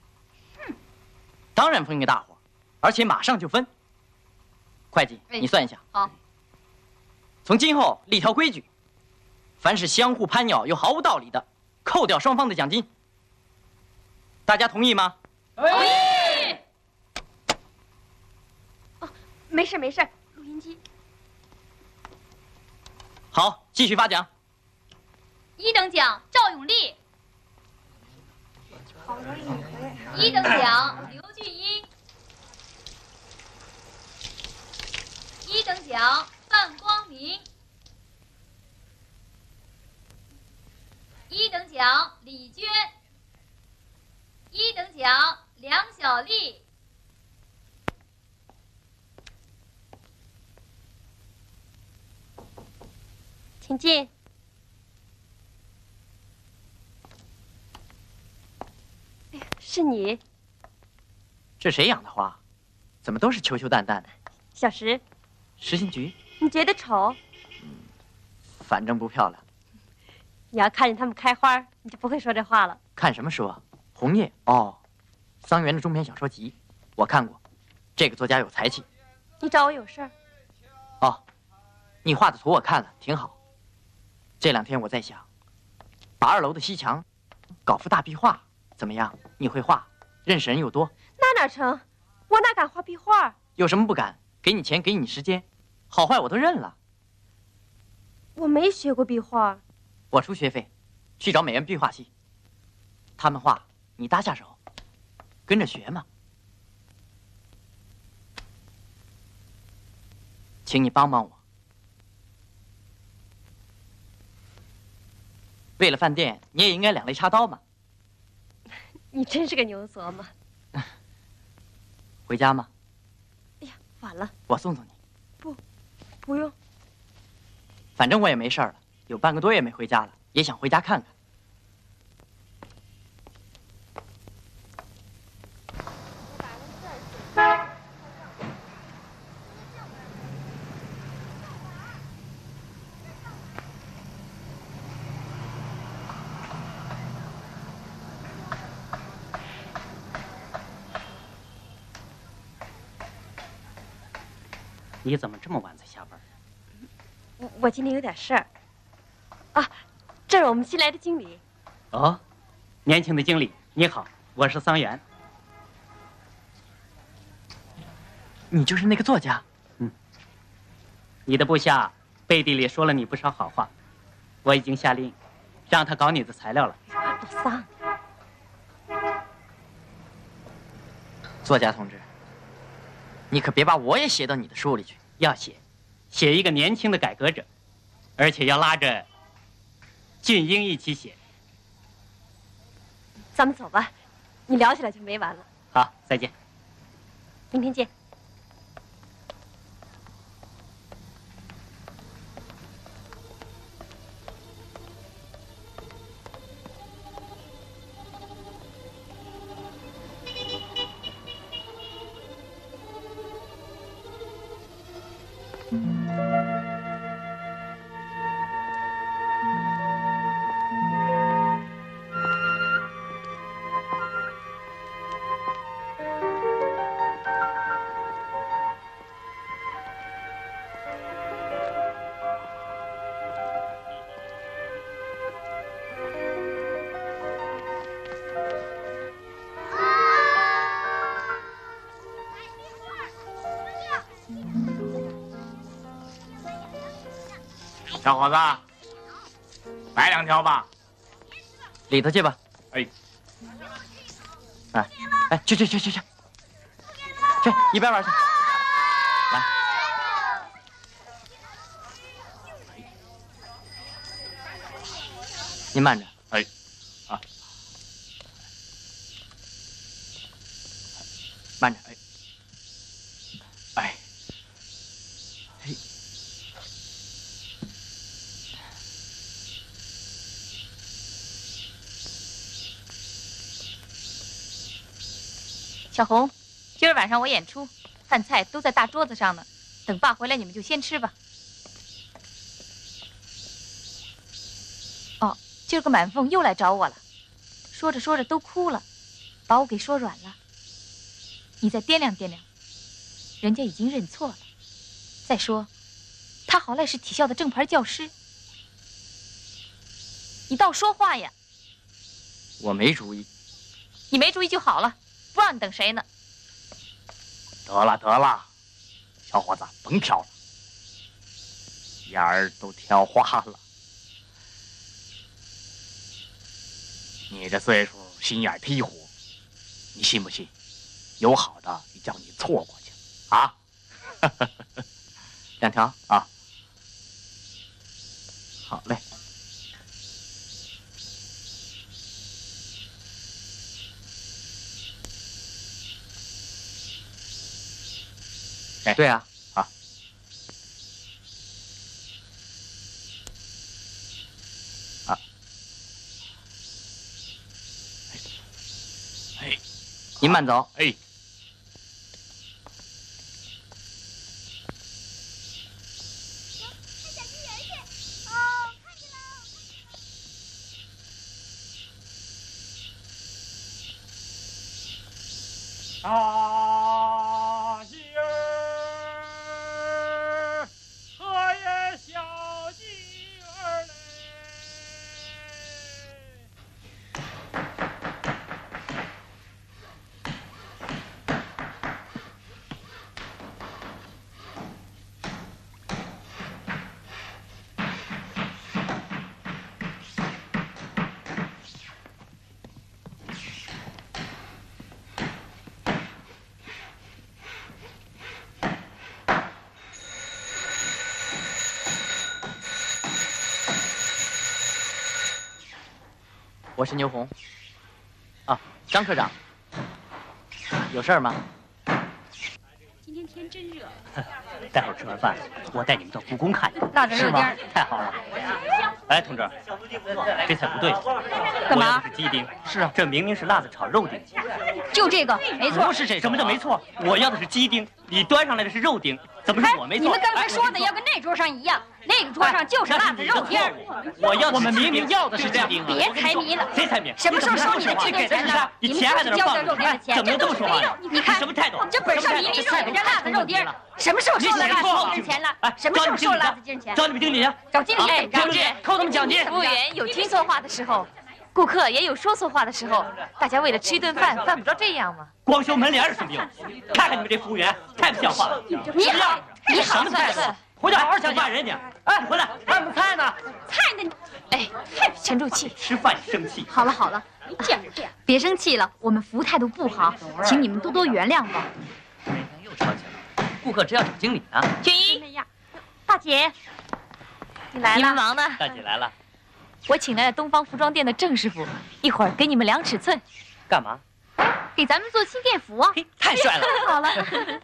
Speaker 10: 当然分给大伙，而且马上就分。会计，你算一下。
Speaker 1: 好。
Speaker 10: 从今后立条规矩，凡是相互攀咬又毫无道理的，扣掉双方的奖金。大家同意吗？
Speaker 1: 同意。
Speaker 12: 哦，没事没事，录音机。
Speaker 10: 好，继续发奖。
Speaker 2: 1等奖赵永利，1等奖刘俊一，1等奖范光明，1等奖李娟，1等奖梁小丽。
Speaker 12: 请进。哎呀，是你，
Speaker 10: 这谁养的花？怎么都是球球蛋蛋的？
Speaker 12: 小石。
Speaker 10: 实心菊。
Speaker 12: 你觉得丑？
Speaker 10: 反正不漂亮。
Speaker 12: 你要看见它们开花，你就不会说这话了。
Speaker 10: 看什么书啊？红叶哦，桑园的中篇小说集，我看过。这个作家有才气。
Speaker 12: 你找我有事儿？
Speaker 10: 哦，你画的图我看了，挺好。这2天我在想，把2楼的西墙搞幅大壁画，怎么样？你会画，认识人又多。
Speaker 12: 那哪成？我哪敢画壁画？
Speaker 10: 有什么不敢？给你钱，给你时间，好坏我都认了。
Speaker 12: 我没学过壁画。
Speaker 10: 我出学费，去找美院壁画系。他们画，你搭下手，跟着学嘛。请你帮帮我。为了饭店，你也应该2肋插刀嘛。
Speaker 12: 你真是个牛琢磨。
Speaker 10: 回家吗？
Speaker 12: 哎呀，晚了。
Speaker 10: 我送送你。
Speaker 12: 不用。
Speaker 10: 反正我也没事了，有半个多月没回家了，也想回家看看。
Speaker 4: 你怎么这么晚才下班？
Speaker 12: 我今天有点事儿。啊，这是我们新来的经理。
Speaker 4: 哦，年轻的经理，你好，我是桑园。
Speaker 10: 你就是那个作家？
Speaker 4: 你的部下背地里说了你不少好话，我已经下令，让他搞你的材料了。
Speaker 12: 老桑，
Speaker 10: 作家同志，你可别把我也写到你的书里去。
Speaker 4: 要写一个年轻的改革者，而且要拉着俊英一起写。
Speaker 12: 咱们走吧，你聊起来就没完了。
Speaker 4: 好，再见。
Speaker 12: 明天见。
Speaker 5: 小伙子，买2条吧。
Speaker 10: 里头去吧。
Speaker 6: 哎，
Speaker 10: 去，去一边玩去。来，您慢着。
Speaker 6: 哎，
Speaker 10: 慢着。
Speaker 6: 哎。
Speaker 2: 小红，今儿晚上我演出，饭菜都在大桌子上呢，等爸回来你们就先吃吧。哦，今儿个满凤又来找我了，说着说着都哭了，把我给说软了。你再掂量掂量，人家已经认错了。再说，他好赖是体校的正牌教师，你倒说话呀！
Speaker 10: 我没主意。
Speaker 2: 你没主意就好了。不让你等谁呢？
Speaker 6: 得了，小伙子，甭挑了，眼儿都挑花了。你这岁数，心眼忒虎，你信不信？有好的，叫你错过去啊
Speaker 10: ！2条
Speaker 6: 啊，
Speaker 10: 好嘞。
Speaker 6: 哎，
Speaker 10: 对啊，
Speaker 6: 啊，
Speaker 10: 您慢走。
Speaker 6: 哎。
Speaker 5: 大喜儿，何也小鸡儿嘞？
Speaker 10: 我是牛红。啊，张科长，有事儿吗？
Speaker 8: 今天天真热。
Speaker 4: 待会儿吃完饭，我带你们到故宫看看。
Speaker 2: 辣子肉丁，
Speaker 4: 太好了。哎，同志，这菜不对。
Speaker 2: 干嘛？
Speaker 4: 我要的是鸡丁。
Speaker 10: 是啊，
Speaker 4: 这明明是辣子炒肉丁。
Speaker 2: 就这个，没错。
Speaker 4: 不是这个。什么叫没错？我要的是鸡丁，你端上来的是肉丁，怎么是我没错？
Speaker 8: 你们刚才说的要跟那桌上一样，那个桌上就是辣子肉丁。
Speaker 4: 我们明明要的是鸡丁。
Speaker 8: 别猜谜了。
Speaker 4: 谁猜谜？
Speaker 8: 什么时候收你的鸡丁钱了？
Speaker 4: 你钱还在那放着。怎么能这么说话？
Speaker 8: 你看
Speaker 4: 什么态度？
Speaker 8: 这本上明明说有这辣子肉丁，什么时候收了辣子肉丁钱了？什么时候收了辣子鸡丁钱？
Speaker 4: 找你们经理去。
Speaker 8: 找经理干什么？
Speaker 4: 扣他们奖金。
Speaker 2: 服务员有听错话的时候，顾客也有说错话的时候，大家为了吃一顿饭，犯不着这样吗？
Speaker 4: 光修门帘是不是？看看你们这服务员，太不像话了！
Speaker 8: 你好，你好，
Speaker 4: 什么态度？回去好好讲话人家。哎，回来，俺们菜呢？
Speaker 8: 菜呢？
Speaker 2: 哎，沉住气，
Speaker 4: 吃饭生气。
Speaker 2: 好了好了，别生气了，我们服务态度不好，请你们多多原谅吧。
Speaker 10: 又吵起来了，顾客只要找经理呢。
Speaker 2: 俊一，大姐，你来了。你们忙呢？
Speaker 4: 大姐来了。
Speaker 2: 我请来了东方服装店的郑师傅，一会儿给你们量尺寸。
Speaker 10: 干嘛？
Speaker 2: 给咱们做新店服啊！
Speaker 10: 太帅了！
Speaker 2: 好了。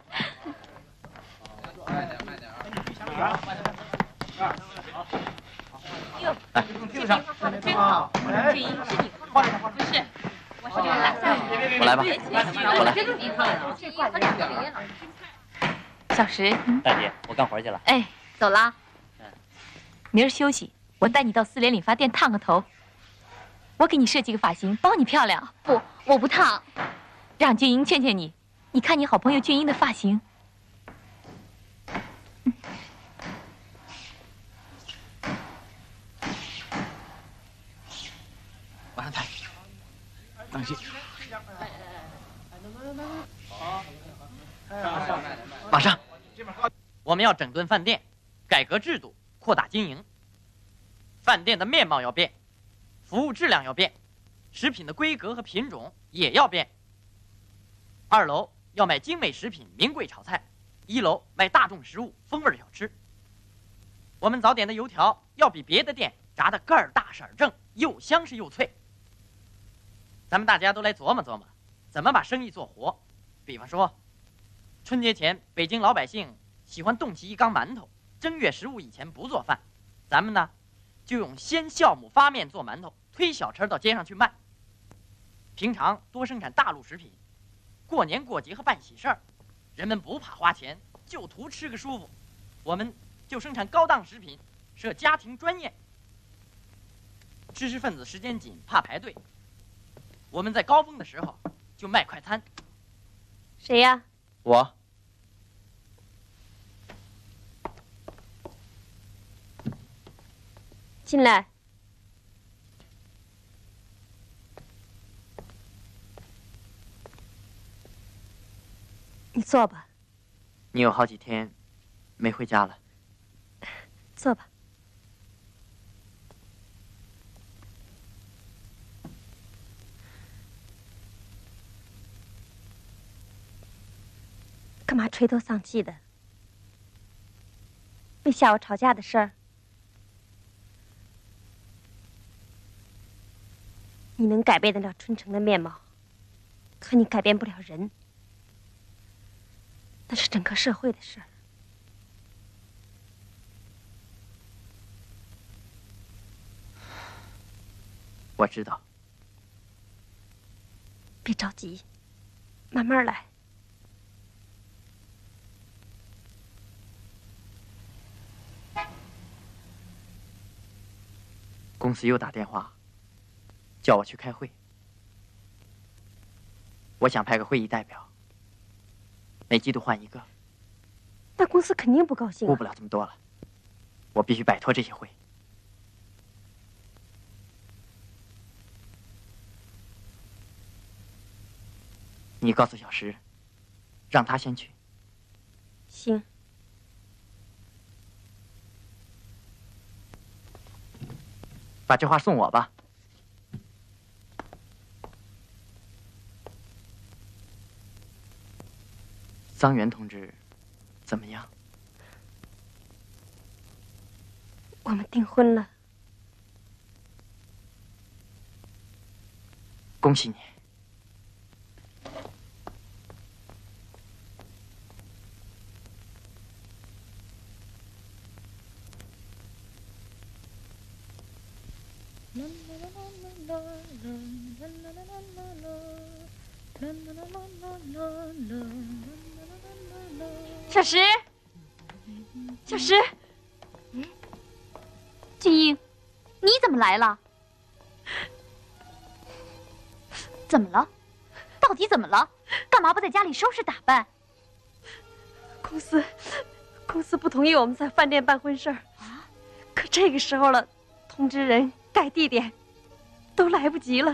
Speaker 2: 哟，
Speaker 10: 哎，
Speaker 2: 这边画的真好，这一是你画的，不是？我是打算
Speaker 10: 我来吧，我
Speaker 2: 来。小石，
Speaker 9: 大姐，我干活去了。
Speaker 2: 哎，走啦。明儿休息，我带你到四联理发店烫个头。我给你设计个发型，包你漂亮。不，我不烫。让俊英劝劝你，你看你好朋友俊英的发型。
Speaker 10: 往上抬，当心。马上，我们要整顿饭店，改革制度，扩大经营。饭店的面貌要变，服务质量要变，食品的规格和品种也要变。2楼要卖精美食品、名贵炒菜，1楼卖大众食物、风味小吃。我们早点的油条要比别的店炸得个儿大色儿正，又香是又脆。咱们大家都来琢磨琢磨，怎么把生意做活。比方说，春节前北京老百姓喜欢冻起一缸馒头，正月15以前不做饭，咱们呢就用鲜酵母发面做馒头，推小车到街上去卖。平常多生产大陆食品，过年过节和办喜事儿，人们不怕花钱，就图吃个舒服。我们就生产高档食品，设家庭专宴。知识分子时间紧，怕排队，我们在高峰的时候就卖快餐。
Speaker 12: 谁呀？
Speaker 10: 我。
Speaker 12: 进来。你坐吧。
Speaker 10: 你有好几天没回家了。
Speaker 12: 坐吧。干嘛垂头丧气的？为下午吵架的事儿？你能改变得了春城的面貌，可你改变不了人。那是整个社会的事儿。
Speaker 10: 我知道。
Speaker 12: 别着急，慢慢来。
Speaker 10: 公司又打电话，叫我去开会。我想派个会议代表，每季度换一个。
Speaker 12: 那公司肯定不高兴。
Speaker 10: 顾不了这么多了，我必须摆脱这些会。你告诉小石，让他先去。
Speaker 12: 行。
Speaker 10: 把这话送我吧。桑园同志，怎么样？
Speaker 12: 我们订婚了。
Speaker 10: 恭喜你。
Speaker 2: 小石，小石，俊英，你怎么来了？怎么了？到底怎么了？干嘛不在家里收拾打扮？
Speaker 12: 公司不同意我们在饭店办婚事儿啊。可这个时候了，通知人、改地点，都来不及了。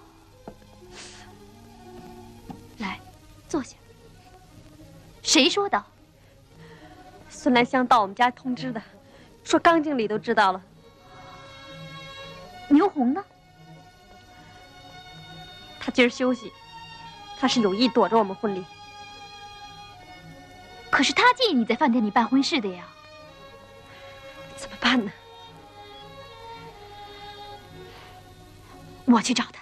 Speaker 2: 来，坐下。谁说的？
Speaker 12: 孙兰香到我们家通知的，说刚经理都知道了。
Speaker 2: 牛红呢？
Speaker 12: 他今儿休息，他是有意躲着我们婚礼。
Speaker 2: 可是他建议你在饭店里办婚事的呀。
Speaker 12: 怎么办呢？
Speaker 2: 我去找他。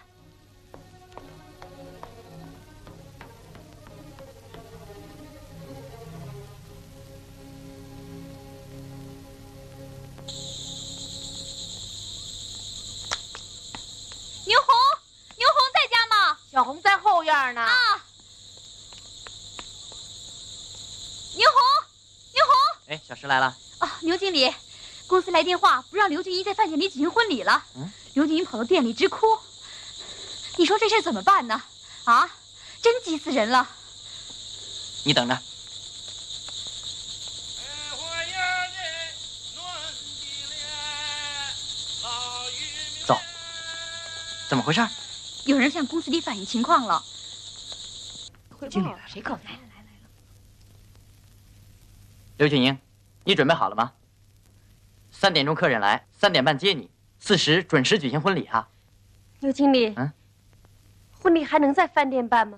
Speaker 1: 牛红，牛红在家吗？
Speaker 14: 小红在后院呢。
Speaker 1: 啊！牛红，牛红！
Speaker 10: 哎，小石来了。
Speaker 2: 啊，牛经理，公司来电话，不让刘俊一在饭店里举行婚礼了。刘俊一跑到店里直哭。你说这事怎么办呢？啊，真急死人了。
Speaker 10: 你等着。走。怎么回事？
Speaker 2: 有人向公司里反映情况了。
Speaker 14: 经理来了，谁告诉你？
Speaker 10: 刘俊英，你准备好了吗？3点钟客人来，3点半接你，4时准时举行婚礼啊。
Speaker 12: 刘经理，婚礼还能在饭店办吗？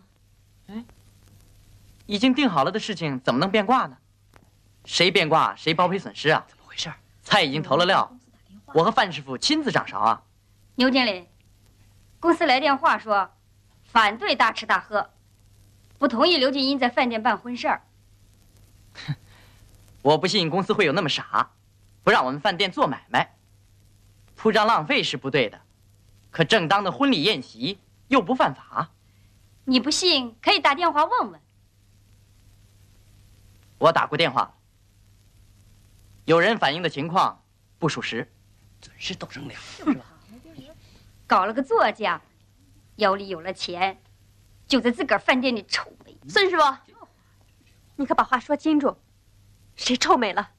Speaker 10: 已经定好了的事情怎么能变卦呢？谁变卦谁包赔损失啊？
Speaker 3: 怎么回事？
Speaker 10: 菜已经投了料，我和范师傅亲自掌勺啊。
Speaker 8: 牛经理，公司来电话说，反对大吃大喝，不同意刘俊英在饭店办婚事儿。
Speaker 10: 我不信公司会有那么傻，不让我们饭店做买卖。铺张浪费是不对的，可正当的婚礼宴席又不犯法。
Speaker 8: 你不信可以打电话问问。
Speaker 10: 我打过电话了，有人反映的情况不属实，
Speaker 3: 准是斗争了，是吧？
Speaker 8: 搞了个作家，腰里有了钱，就在自个儿饭店里臭美。
Speaker 12: 孙师傅，你可把话说清楚，谁臭美了？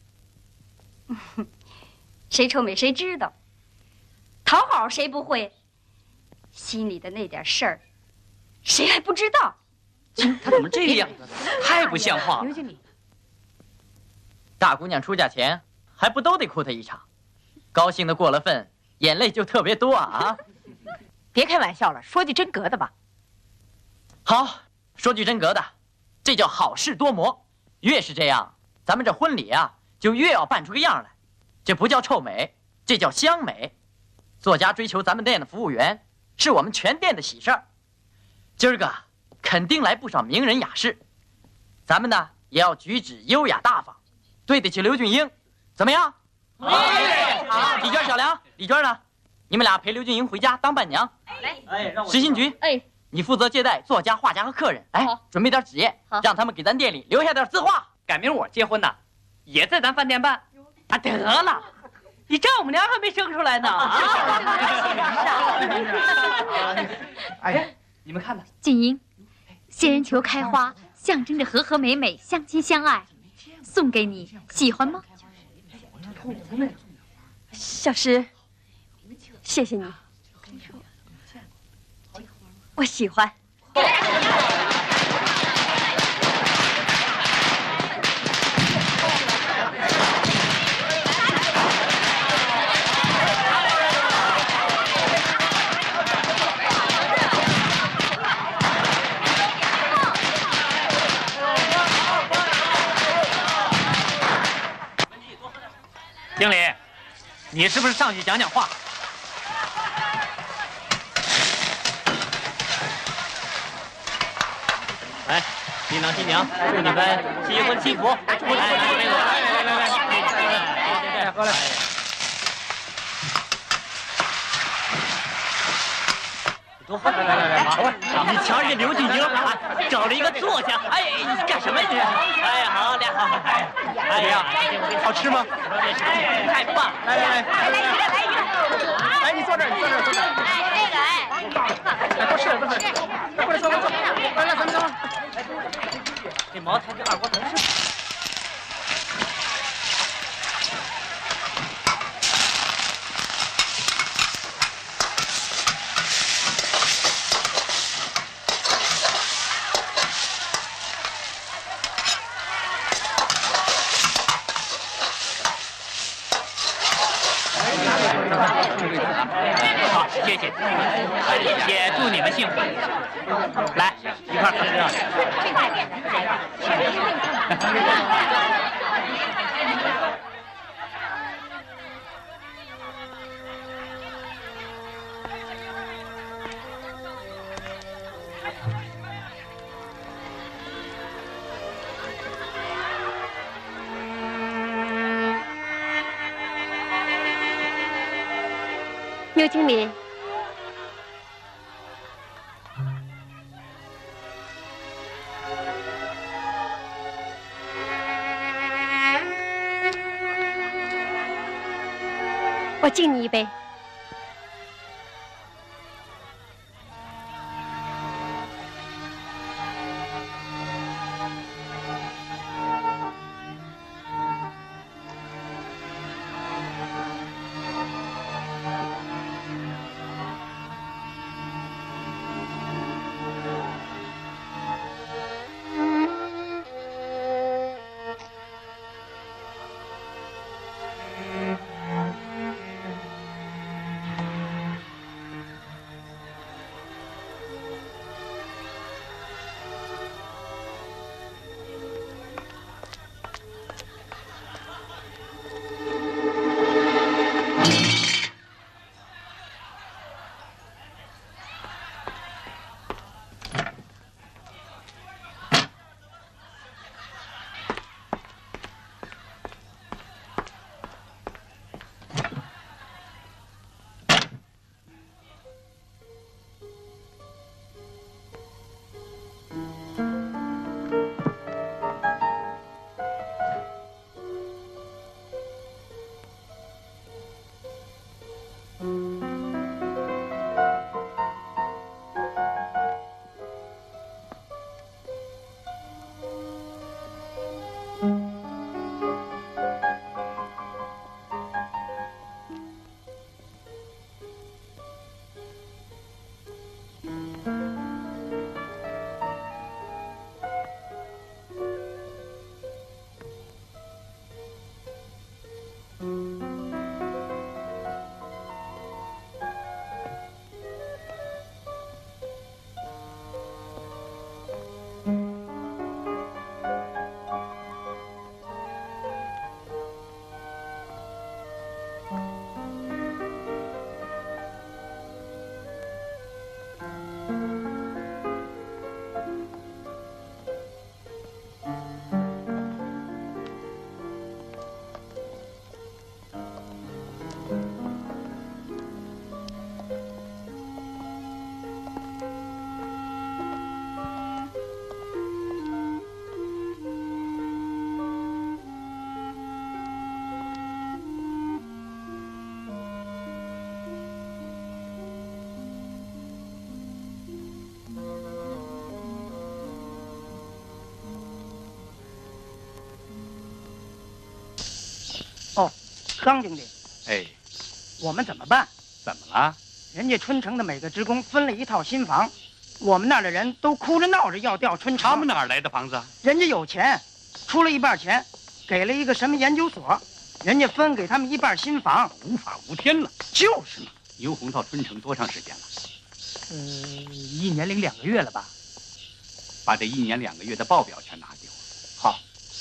Speaker 8: 谁臭美谁知道，讨好谁不会？心里的那点事儿，谁还不知道？
Speaker 3: 他怎么这个样子？太不像话了！
Speaker 14: 刘经理，
Speaker 10: 大姑娘出嫁前还不都得哭她一场？高兴的过了分，眼泪就特别多啊！
Speaker 14: 别开玩笑了，说句真格的吧。
Speaker 10: 好，说句真格的，这叫好事多磨。越是这样，咱们这婚礼啊，就越要办出个样来。这不叫臭美，这叫香美。作家追求咱们店的服务员，是我们全店的喜事儿。今儿个肯定来不少名人雅士，咱们呢也要举止优雅大方，对得起刘俊英，怎么样？李娟、小梁、李娟呢？你们俩陪刘俊英回家当伴娘。石新菊，你负责接待作家、画家和客人。准备点纸页，让他们给咱店里留下点字画。
Speaker 13: 改明我结婚呐，也在咱饭店办。啊，得了，你丈母娘还没生出来呢啊！
Speaker 3: 哎，你们看呢？
Speaker 2: 俊英，仙人球开花，象征着和和美美、相亲相爱，送给你，喜欢吗？
Speaker 12: 小石，谢谢你，我喜欢。
Speaker 9: 经理，你是不是上去讲讲话？来，新郎新娘，祝你们新婚幸福！来，喝来。多喝，你瞧人家刘俊英啊，找了一个作家，哎，你干什么呀你？哎呀，好俩好，哎呀，好吃吗？太棒！来，哎，你坐这儿，你坐这儿，坐这儿。哎，多吃点，多吃点。过来，坐，来，咱们等会儿。这茅台跟二锅头是。好，谢谢，也祝你们幸福。来，一块喝这。
Speaker 12: 刘经理，我敬你一杯。
Speaker 15: 哦，张经理，
Speaker 6: 哎，
Speaker 15: 我们怎么办？
Speaker 6: 怎么了？
Speaker 15: 人家春城的每个职工分了一套新房，我们那儿的人都哭着闹着要调春城。
Speaker 6: 他们哪儿来的房子？
Speaker 15: 人家有钱，出了一半钱，给了一个什么研究所，人家分给他们一半新房，
Speaker 6: 无法无天了。
Speaker 15: 就是嘛。
Speaker 6: 牛红到春城多长时间了
Speaker 3: ？1年零2个月了吧？
Speaker 6: 把这1年2个月的报表全拿给我。好。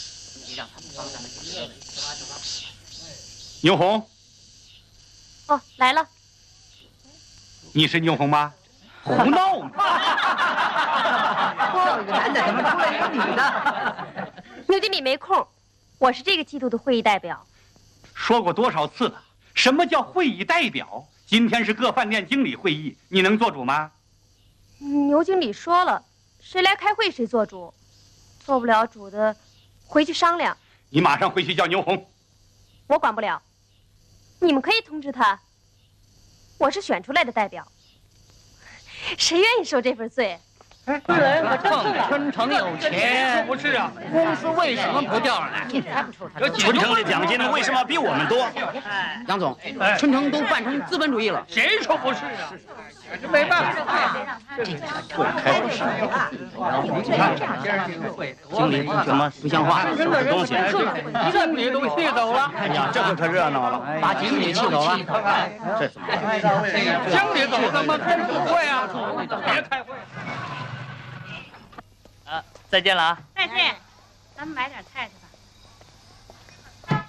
Speaker 6: 牛红。
Speaker 12: 哦，来了。
Speaker 6: 你是牛红吗？
Speaker 3: 胡闹嘛！叫一个男的，怎么出来一个女的？
Speaker 12: 牛经理没空，我是这个季度的会议代表。
Speaker 6: 说过多少次了？什么叫会议代表？今天是各饭店经理会议，你能做主吗？
Speaker 12: 牛经理说了，谁来开会谁做主，做不了主的，回去商量。
Speaker 6: 你马上回去叫牛红。
Speaker 12: 我管不了，你们可以通知他。我是选出来的代表，谁愿意受这份罪？
Speaker 9: 哎，对了，春城有钱，
Speaker 3: 不是啊？
Speaker 9: 公司为什么不调上来？
Speaker 16: 春城的奖金为什么比我们多？
Speaker 9: 杨总，春城都办成资本主义了。
Speaker 3: 谁说不是啊？这没办法。
Speaker 16: 经理怎么不像话？什么东西？
Speaker 3: 经理都气走了。
Speaker 16: 哎呀，这回可热闹了，
Speaker 9: 把经理气走了。
Speaker 16: 这怎么？
Speaker 3: 经理走怎么不会啊？别开会。
Speaker 13: 再见了啊！
Speaker 8: 再见，咱们买点菜去吧。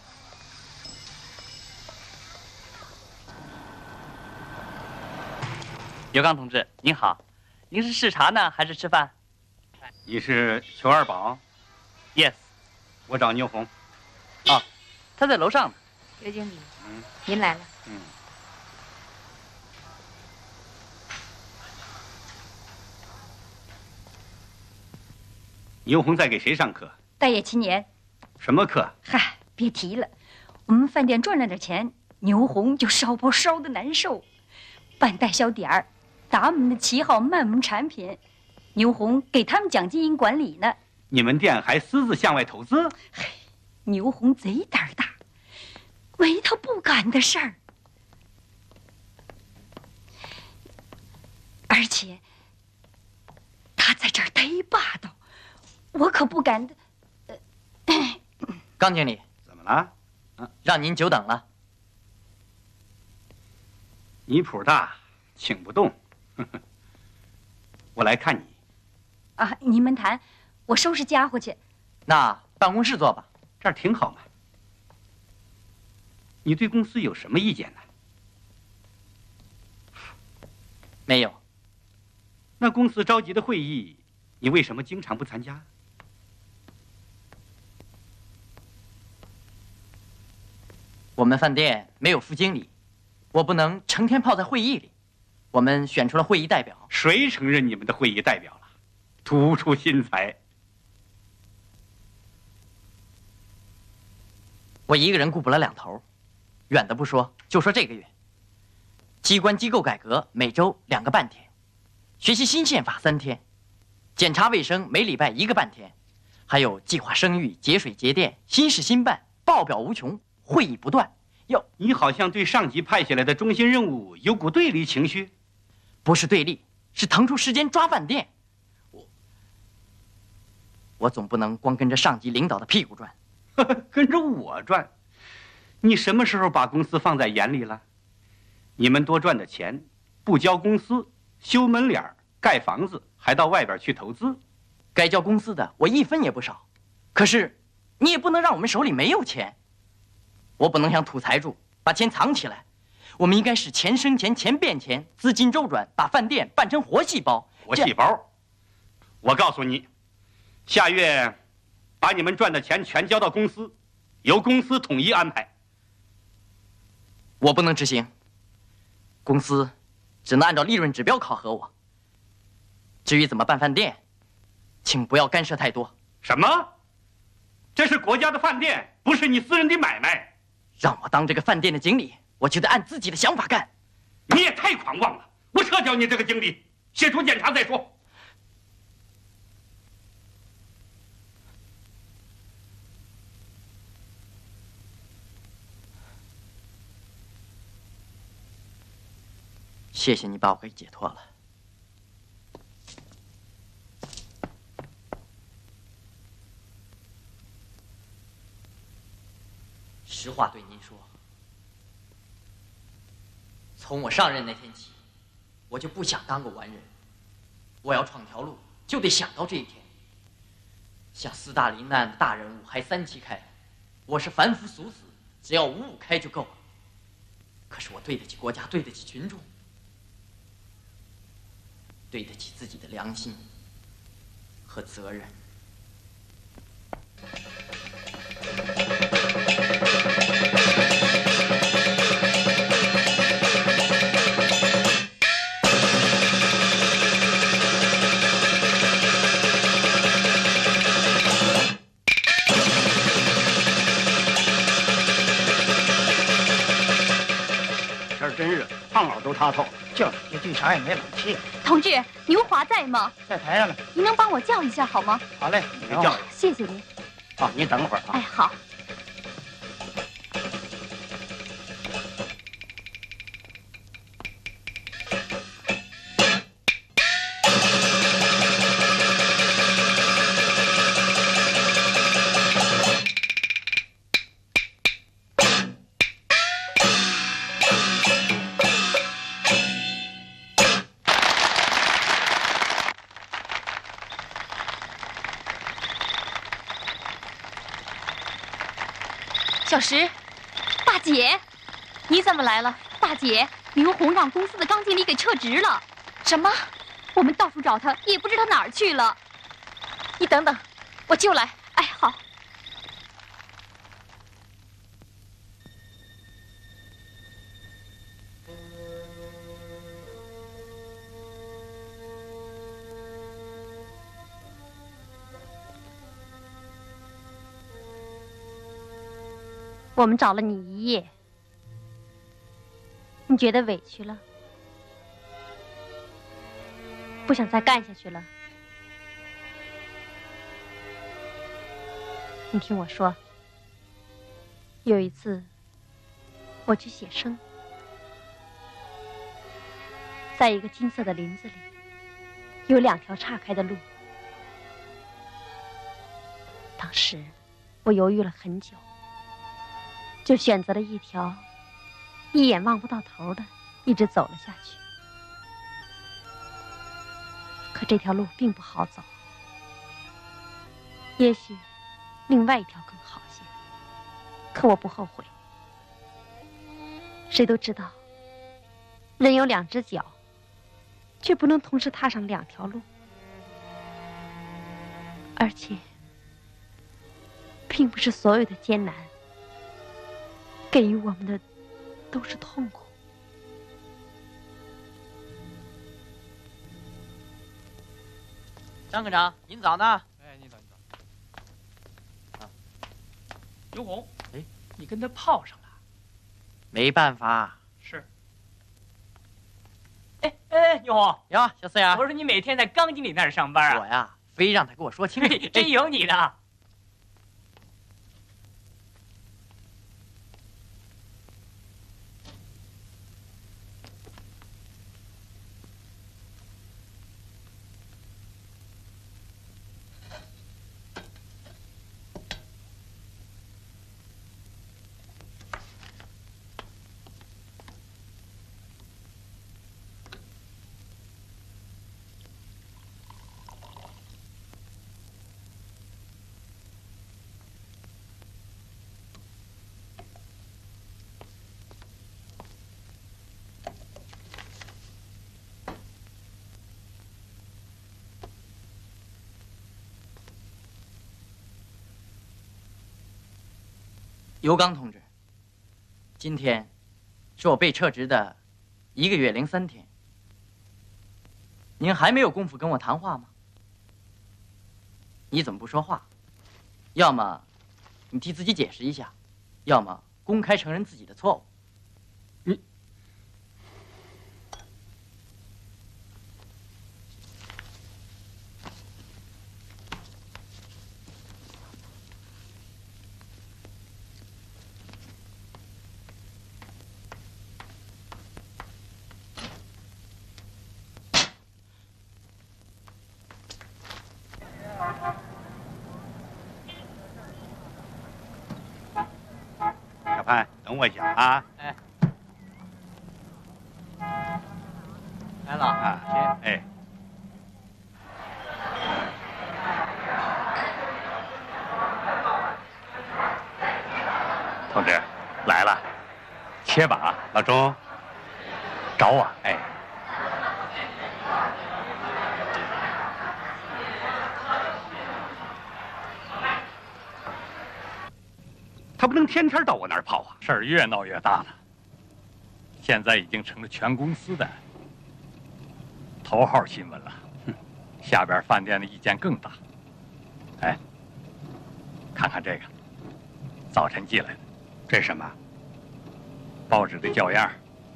Speaker 13: 尤刚同志，您好，您是视察呢，还是吃饭？
Speaker 6: 你是裘二宝
Speaker 13: ？Yes，
Speaker 6: 我找牛红。
Speaker 13: 哦，他在楼上呢。
Speaker 8: 刘经理，您来了。
Speaker 17: 牛红在给谁上课？
Speaker 8: 待业青年。
Speaker 17: 什么课？
Speaker 8: 嗨，别提了，我们饭店赚了点钱，牛红就烧包烧的难受，办代销点儿，打我们的旗号，卖我们产品。牛红给他们讲经营管理呢。
Speaker 17: 你们店还私自向外投资？
Speaker 8: 牛红贼胆大，没他不敢的事儿。而且他在这儿忒霸道，我可不敢的。
Speaker 10: 刚经理，
Speaker 17: 怎么了？
Speaker 10: 让您久等了。
Speaker 17: 你谱大，请不动。我来看你。
Speaker 8: 啊，您们谈，我收拾家伙去。
Speaker 10: 那办公室坐吧，
Speaker 17: 这儿挺好嘛。你对公司有什么意见呢？
Speaker 10: 没有。
Speaker 17: 那公司召集的会议，你为什么经常不参加？
Speaker 10: 我们饭店没有副经理，我不能成天泡在会议里。我们选出了会议代表。
Speaker 17: 谁承认你们的会议代表了？突出新才。
Speaker 10: 我一个人顾不了两头，远的不说，就说这个月，机关机构改革每周2个半天，学习新宪法3天，检查卫生每礼拜1个半天，还有计划生育、节水节电、新事新办，报表无穷，会议不断。
Speaker 17: 你好像对上级派下来的中心任务有股对立情绪。
Speaker 10: 不是对立，是腾出时间抓饭店。我总不能光跟着上级领导的屁股转。
Speaker 17: 跟着我转？你什么时候把公司放在眼里了？你们多赚的钱，不交公司，修门脸、盖房子，还到外边去投资。
Speaker 10: 该交公司的我1分也不少，可是你也不能让我们手里没有钱。我不能像土财主把钱藏起来，我们应该是钱生钱，钱变钱，资金周转，把饭店办成活细胞。
Speaker 17: 活细胞？我告诉你，下月把你们赚的钱全交到公司，由公司统一安排。
Speaker 10: 我不能执行，公司只能按照利润指标考核我。至于怎么办饭店，请不要干涉太多。
Speaker 17: 什么？这是国家的饭店，不是你私人的买卖。
Speaker 10: 让我当这个饭店的经理，我就得按自己的想法干。
Speaker 17: 你也太狂妄了！我撤掉你这个经理，写出检查再说。
Speaker 10: 谢谢你把我给解脱了。实话对您说，从我上任那天起，我就不想当个完人。我要闯条路，就得想到这一天。像斯大林那样的大人物还3期开，我是凡夫俗子，只要5-5开就够了。可是我对得起国家，对得起群众，对得起自己的良心和责任。
Speaker 15: 天真热，胖老都塌透了。就是这剧场也没冷气。
Speaker 1: 同志，牛华在吗？
Speaker 15: 在台上呢。
Speaker 1: 您能帮我叫一下好吗？
Speaker 15: 好嘞，你叫。
Speaker 1: 谢谢您。
Speaker 15: 哦，你等会儿啊。
Speaker 1: 哎，好。小石，大姐，你怎么来了？大姐，牛红让公司的刚经理给撤职了。什么？我们到处找他，也不知他哪儿去了。你等等，我就来。哎，好。
Speaker 12: 我们找了你一夜，你觉得委屈了，不想再干下去了。你听我说，有一次我去写生，在一个金色的林子里，有2条岔开的路。当时我犹豫了很久，就选择了一条一眼望不到头的，一直走了下去。可这条路并不好走，也许另外一条更好些，可我不后悔。谁都知道，人有2只脚，却不能同时踏上2条路，而且并不是所有的艰难给予我们的都是痛苦。
Speaker 10: 张科长，您早呢？
Speaker 9: 哎，你早，你早。啊，刘红，哎，你跟他泡上了？
Speaker 10: 没办法。
Speaker 9: 是。哎，牛红
Speaker 10: 哟，小四眼，
Speaker 9: 我说你每天在刚经理那儿上班啊？
Speaker 10: 我呀，非让他给我说清楚。
Speaker 9: 真有你的。
Speaker 10: 尤刚同志，今天是我被撤职的1个月零3天，您还没有功夫跟我谈话吗？你怎么不说话？要么你替自己解释一下，要么公开承认自己的错误。
Speaker 17: 小潘，等我一下啊！
Speaker 10: 哎，来了
Speaker 17: 啊，
Speaker 10: 先
Speaker 17: 哎，
Speaker 7: 同志，来了，切吧啊！
Speaker 17: 老钟，
Speaker 7: 找我。
Speaker 17: 哎，他不能天天到我那儿泡啊！
Speaker 7: 事儿越闹越大了，现在已经成了全公司的头号新闻了。下边饭店的意见更大。哎，看看这个，早晨寄来的，
Speaker 17: 这是什么？
Speaker 7: 报纸的叫样。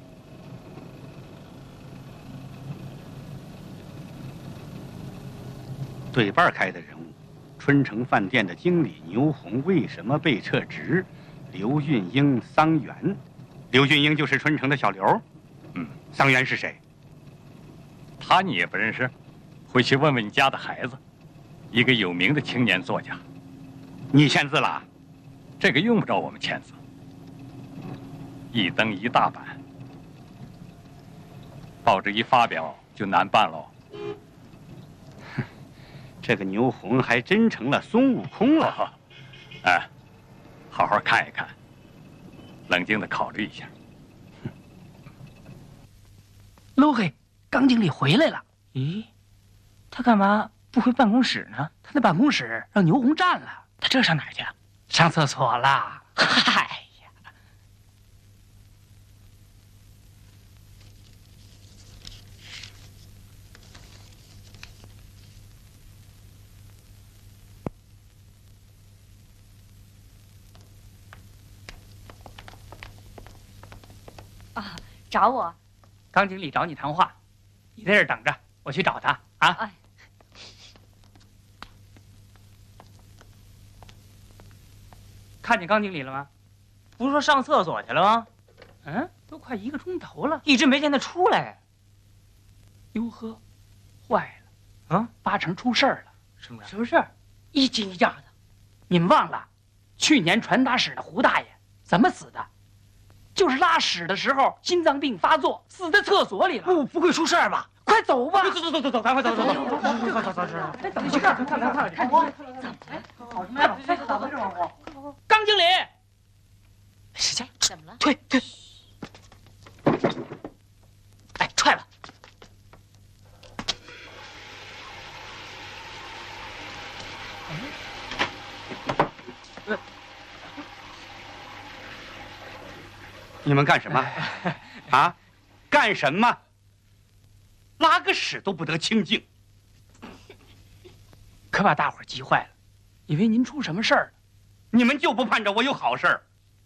Speaker 17: 对半开的人物，春城饭店的经理牛红为什么被撤职？刘运英桑园，刘运英就是春城的小刘。桑园是谁？
Speaker 7: 他你也不认识？回去问问你家的孩子，一个有名的青年作家。
Speaker 17: 你签字了？
Speaker 7: 这个用不着我们签字，一登一大版，报纸一发表就难办喽。
Speaker 17: 这个牛红还真成了孙悟空了。
Speaker 7: 哎，好好看一看，冷静地考虑一下。
Speaker 9: 喽嘿，刚经理回来了。咦，他干嘛不回办公室呢？他的办公室让牛红占了，他这上哪儿去？上厕所啦。嗨呀！
Speaker 8: 找我？
Speaker 3: 刚经理找你谈话，你在这儿等着，我去找他啊。
Speaker 8: 哎，
Speaker 3: 看见刚经理了吗？
Speaker 9: 不是说上厕所去了吗？
Speaker 3: 嗯，都快1个钟头了，
Speaker 9: 一直没见他出来。
Speaker 3: 哟呵，坏了，
Speaker 9: 啊
Speaker 3: ，8成出事儿了。
Speaker 9: 什么
Speaker 3: 事儿？一惊一乍的。你们忘了，去年传达室的胡大爷怎么死的？就是拉屎的时候心脏病发作，死在厕所里了。
Speaker 9: 不会出事儿吧？
Speaker 3: 快走吧！
Speaker 9: 走，赶快走！
Speaker 3: 你去看。刚经理，
Speaker 14: 使劲！怎么了？
Speaker 3: 推！
Speaker 9: 哎，踹吧！
Speaker 17: 你们干什么？啊？干什么？拉个屎都不得清净，
Speaker 3: 可把大伙儿急坏了，以为您出什么事儿了。
Speaker 17: 你们就不盼着我有好事儿？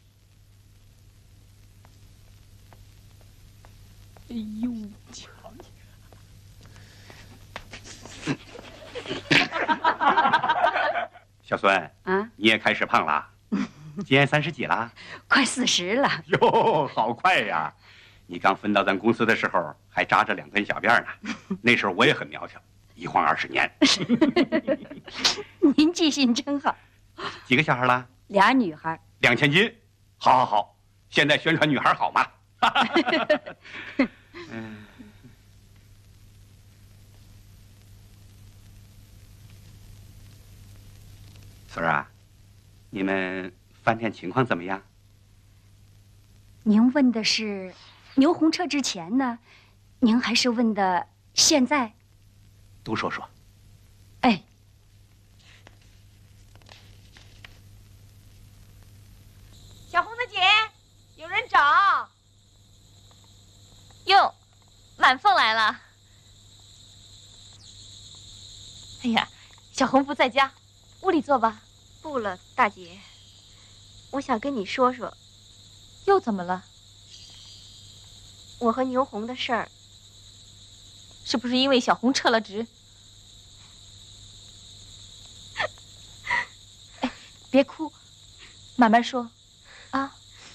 Speaker 3: 哎呦，瞧
Speaker 17: 小孙，
Speaker 8: 啊，
Speaker 17: 你也开始胖了，今年30几了？
Speaker 8: 快40了。
Speaker 17: 哟，好快呀！你刚分到咱公司的时候还扎着2根小辫呢，那时候我也很苗条，一晃20年。
Speaker 8: 您记性真好。
Speaker 17: 几个小孩了
Speaker 8: ？2女孩。
Speaker 17: 2000斤，好，现在宣传女孩好嘛。孙儿啊，你们饭店情况怎么样？
Speaker 8: 您问的是牛红车之前呢？您还是问的现在？
Speaker 17: 都说说。
Speaker 8: 哎，
Speaker 14: 小红子姐，有人找。
Speaker 1: 哟，满凤来了。哎呀，小红不在家，屋里坐吧。
Speaker 12: 不了，大姐，我想跟你说说。
Speaker 1: 又怎么了？
Speaker 12: 我和牛红的事儿。
Speaker 1: 是不是因为小红撤了职？哎，别哭，慢慢说，啊。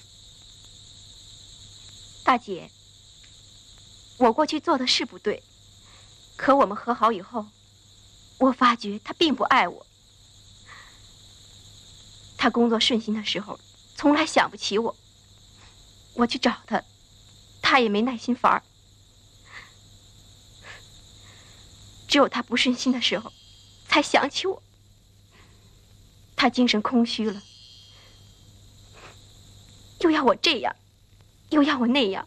Speaker 12: 大姐，我过去做的是不对，可我们和好以后，我发觉他并不爱我。他工作顺心的时候，从来想不起我。我去找他，他也没耐心烦儿。只有他不顺心的时候，才想起我。他精神空虚了，又要我这样，又要我那样，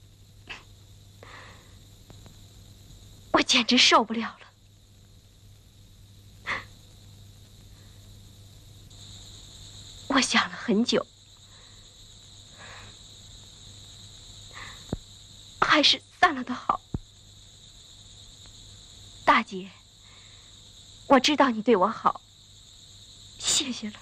Speaker 12: 我简直受不了了。我想了很久，还是散了的好。大姐，我知道你对我好，谢谢了。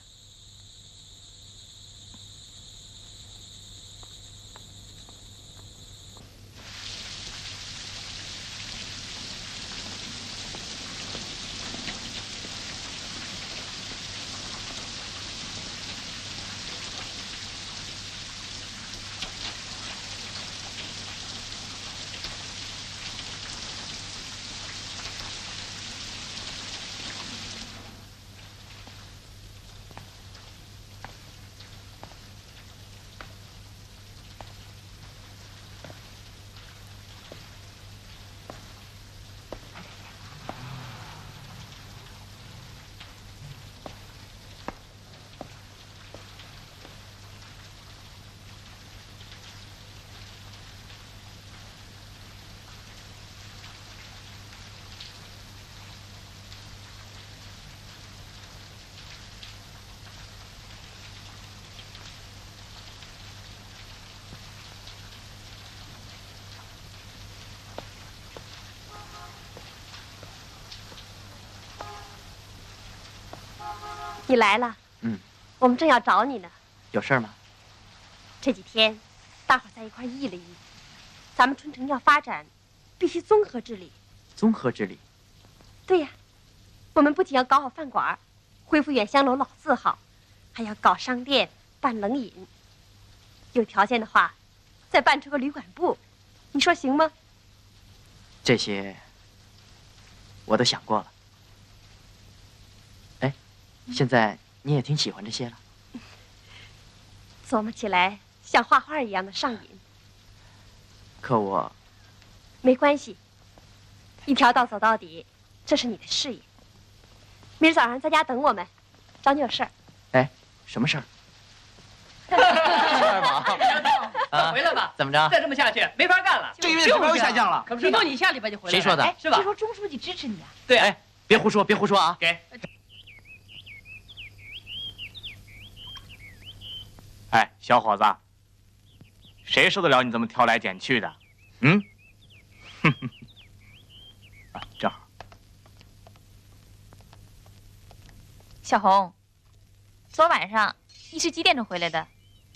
Speaker 12: 你来了，我们正要找你呢。
Speaker 10: 有事吗？
Speaker 12: 这几天，大伙儿在一块议了议， 咱们春城要发展，必须综合治理。
Speaker 10: 综合治理。
Speaker 12: 对呀，我们不仅要搞好饭馆，恢复远香楼老字号，还要搞商店、办冷饮。有条件的话，再办出个旅馆部，你说行吗？
Speaker 10: 这些我都想过了。哎，现在你也挺喜欢这些了。
Speaker 12: 琢磨起来像画画一样的上瘾。
Speaker 10: 可我
Speaker 12: 没关系，一条道走到底，这是你的事业。明儿早上在家等我们，找你有事儿。
Speaker 10: 哎，什么事儿？
Speaker 13: 二宝，快回来吧！
Speaker 10: 怎么着？
Speaker 13: 再这么下去没法干了。
Speaker 11: 这月指标又下降了。
Speaker 13: 可不是，听说你下礼拜就回来了。
Speaker 10: 谁说的？
Speaker 13: 是吧？
Speaker 14: 听说钟书记支持你啊。
Speaker 13: 对，
Speaker 10: 哎，别胡说，别胡说啊！
Speaker 13: 给。
Speaker 6: 哎，小伙子，谁受得了你这么挑来拣去的？嗯？哼哼。啊，正好。
Speaker 2: 小红，昨晚上你是几点钟回来的？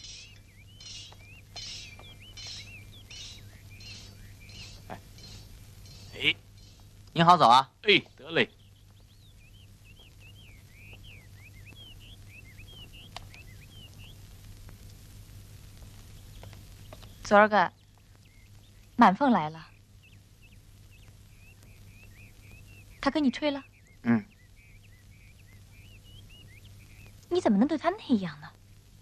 Speaker 6: 哎，
Speaker 10: 您好早啊！
Speaker 6: 哎，得嘞。
Speaker 2: 昨儿个满凤来了，他跟你吹了？
Speaker 10: 嗯。
Speaker 2: 你怎么能对他那样呢？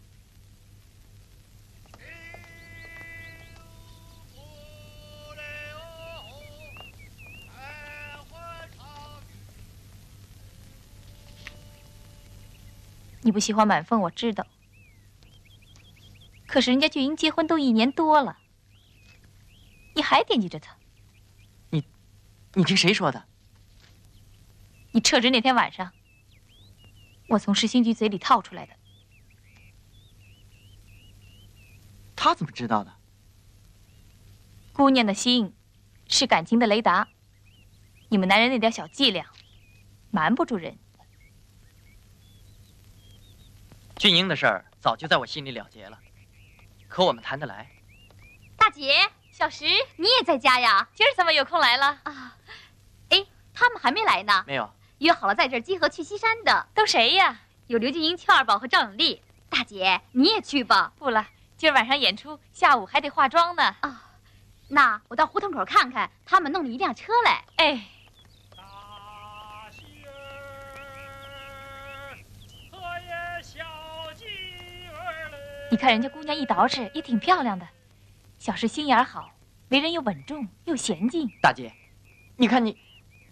Speaker 2: 你不喜欢满凤，我知道。可是人家俊英结婚都1年多了，你还惦记着他？
Speaker 10: 你听谁说的？
Speaker 2: 你撤职那天晚上，我从实行局嘴里套出来的。
Speaker 10: 他怎么知道的？
Speaker 2: 姑娘的心是感情的雷达，你们男人那点小伎俩，瞒不住人。
Speaker 10: 俊英的事儿早就在我心里了结了，可我们谈得来。
Speaker 2: 大姐，小石，你也在家呀？今儿怎么有空来了？啊，哎，他们还没来呢。
Speaker 10: 没有，
Speaker 2: 约好了在这儿集合去西山的。都谁呀？有刘俊英、邱二宝和赵永利。大姐，你也去吧。不了，今儿晚上演出，下午还得化妆呢。啊，那我到胡同口看看，他们弄了一辆车来。哎。你看人家姑娘一捯饬也挺漂亮的，小石心眼好，为人又稳重又娴静。
Speaker 10: 大姐，你看你，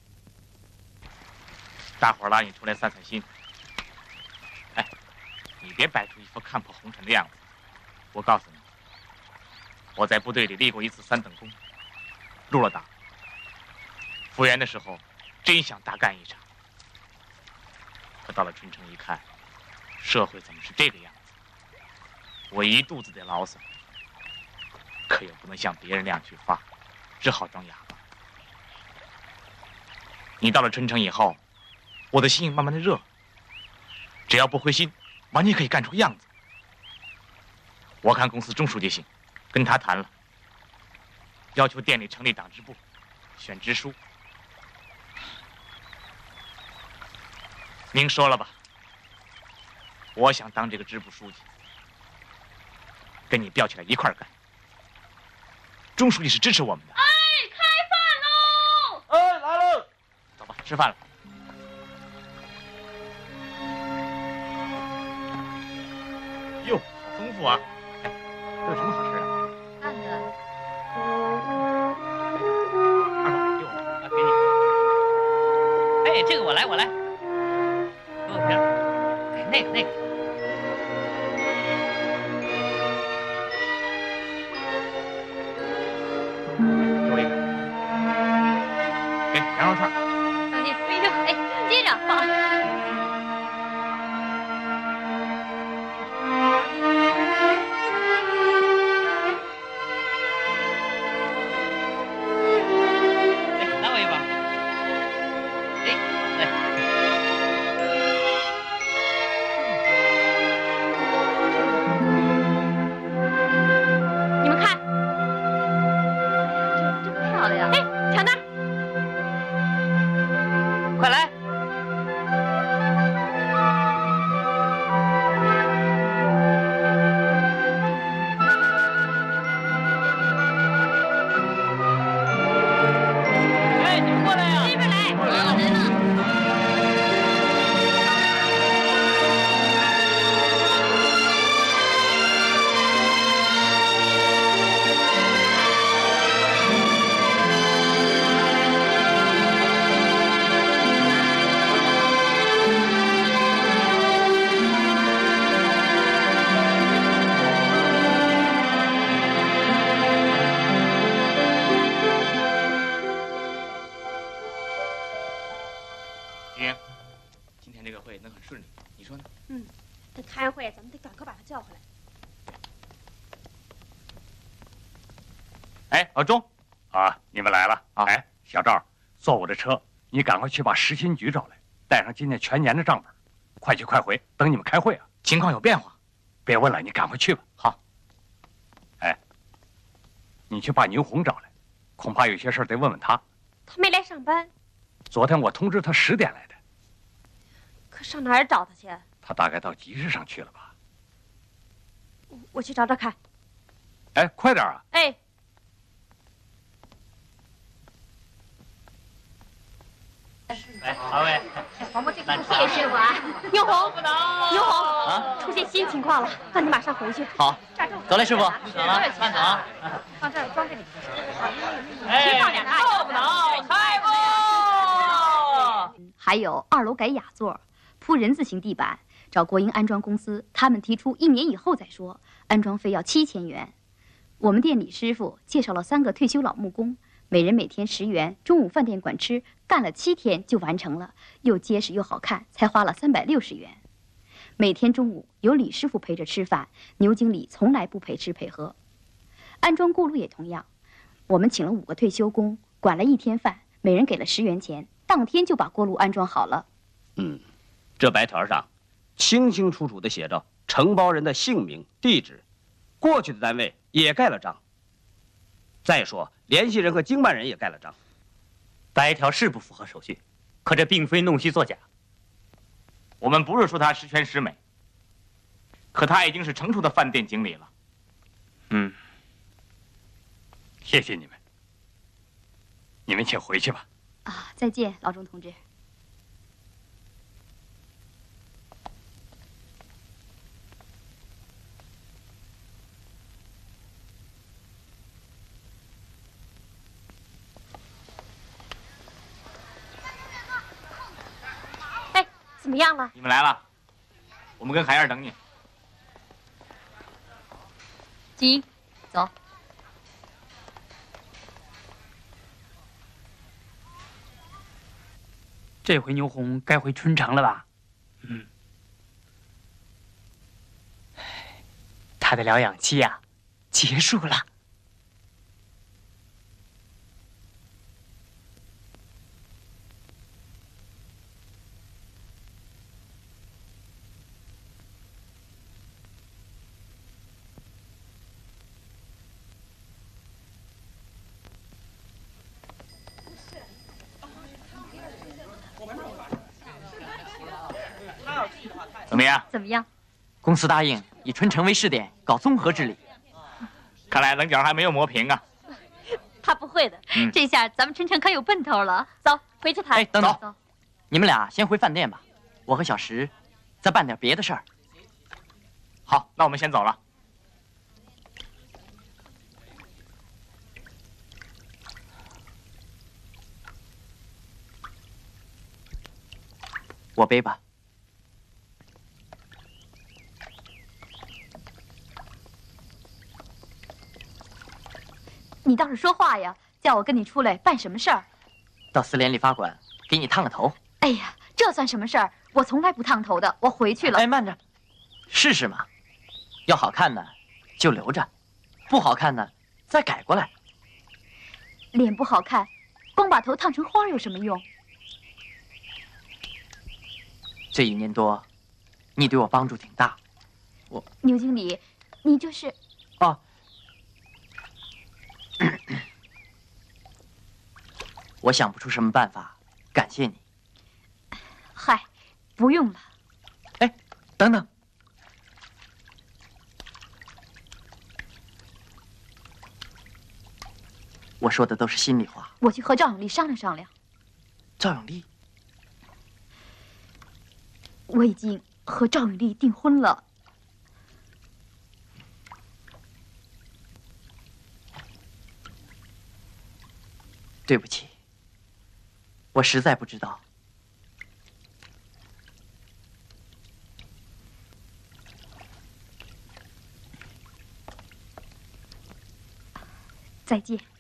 Speaker 6: 大伙儿拉你出来散散心。哎，你别摆出一副看破红尘的样子。我告诉你，我在部队里立过一次3等功，入了党。复员的时候，真想大干一场。可到了春城一看，社会怎么是这个样子？我一肚子的牢骚，可又不能像别人那样去发，只好装哑巴。你到了春城以后，我的心也慢慢的热了。只要不灰心，完全可以干出个样子。我看公司钟书记行，跟他谈了，要求店里成立党支部，选支书。您说了吧，我想当这个支部书记。跟你吊起来一块儿干。钟书记是支持我们的。
Speaker 2: 哎，开饭喽！
Speaker 11: 哎，来了。
Speaker 6: 走吧，吃饭了。哟，好丰富啊！哎，这有什么好吃的？
Speaker 2: 看的。
Speaker 6: 二宝，给我，
Speaker 13: 给你。哎，这个我来，我来。给我瓶。哎，那个。
Speaker 6: 羊肉串。
Speaker 2: 哎呦，哎，接着放。
Speaker 13: 来我一把。哎，
Speaker 2: 你们看，
Speaker 10: 快来！
Speaker 13: 哎，你们过来呀！
Speaker 2: 这边来，来了。
Speaker 6: 云，今天这个会能很顺利，你说呢？
Speaker 12: 嗯，等开完会，咱们得赶快把他叫回来。
Speaker 6: 哎，老钟，
Speaker 7: 啊，你们来了。哎，小赵，坐我的车，你赶快去把实薪局找来，带上今年全年的账本，快去快回，等你们开会啊。
Speaker 6: 情况有变化，
Speaker 7: 别问了，你赶快去吧。
Speaker 6: 好。
Speaker 7: 哎，你去把牛红找来，恐怕有些事得问问他。
Speaker 12: 他没来上班，
Speaker 7: 昨天我通知他10点来的，
Speaker 12: 可上哪儿找他去？
Speaker 7: 他大概到集市上去了吧？
Speaker 12: 我去找找看。
Speaker 7: 哎，快点啊！
Speaker 12: 哎。
Speaker 13: 来，二位，
Speaker 12: 谢师傅啊，牛红，牛红
Speaker 10: 啊，
Speaker 12: 出现新情况了，让你马上回去。
Speaker 10: 好，走来，师傅。
Speaker 13: 走了，慢走啊。
Speaker 12: 放这儿装这里。
Speaker 13: 哎，豆腐脑开锅。
Speaker 2: 还有2楼改雅座，铺人字形地板，找国营安装公司，他们提出1年以后再说，安装费要7000元。我们店李师傅介绍了3个退休老木工，每人每天10元，中午饭店管吃，干了7天就完成了，又结实又好看，才花了360元。每天中午有李师傅陪着吃饭，牛经理从来不陪吃陪喝。安装锅炉也同样，我们请了5个退休工，管了1天饭，每人给了10元钱，当天就把锅炉安装好了。
Speaker 16: 这白条上清清楚楚地写着承包人的姓名、地址，过去的单位也盖了章。再说，联系人和经办人也盖了章。
Speaker 4: 白条是不符合手续，可这并非弄虚作假。
Speaker 6: 我们不是说他十全十美，可他已经是成熟的饭店经理了。
Speaker 7: 谢谢你们，你们请回去吧。
Speaker 2: 啊，再见，老钟同志。
Speaker 12: 哎，怎么样了？
Speaker 6: 你们来了，我们跟海燕等你。
Speaker 2: 金，走。
Speaker 3: 这回牛红该回春城了吧？
Speaker 9: 他的疗养期呀，结束了。
Speaker 6: 怎么样？
Speaker 2: 怎么样？
Speaker 10: 公司答应以春城为试点，搞综合治理。
Speaker 6: 看来棱角还没有磨平啊。
Speaker 12: 他不会的，
Speaker 2: 这下咱们春城可有奔头了。
Speaker 12: 走，回去谈。
Speaker 10: 哎，等等，你们俩先回饭店吧，我和小石再办点别的事儿。
Speaker 6: 好，那我们先走了。
Speaker 10: 我背吧。
Speaker 2: 你倒是说话呀！叫我跟你出来办什么事儿？
Speaker 10: 到4联理发馆给你烫个头。
Speaker 2: 哎呀，这算什么事儿？我从来不烫头的，我回去了。
Speaker 10: 哎，慢着，试试嘛。要好看呢，就留着；不好看呢，再改过来。
Speaker 2: 脸不好看，光把头烫成花有什么用？
Speaker 10: 这1年多，你对我帮助挺大。
Speaker 2: 牛经理，你这是……
Speaker 10: 哦。我想不出什么办法感谢你。
Speaker 8: 不用了。
Speaker 9: 哎，等等，我说的都是心里话。
Speaker 2: 我去和赵永利商量商量。
Speaker 9: 赵永利，
Speaker 2: 我已经和赵永利订婚了。
Speaker 9: 对不起，我实在不知道。
Speaker 2: 再见。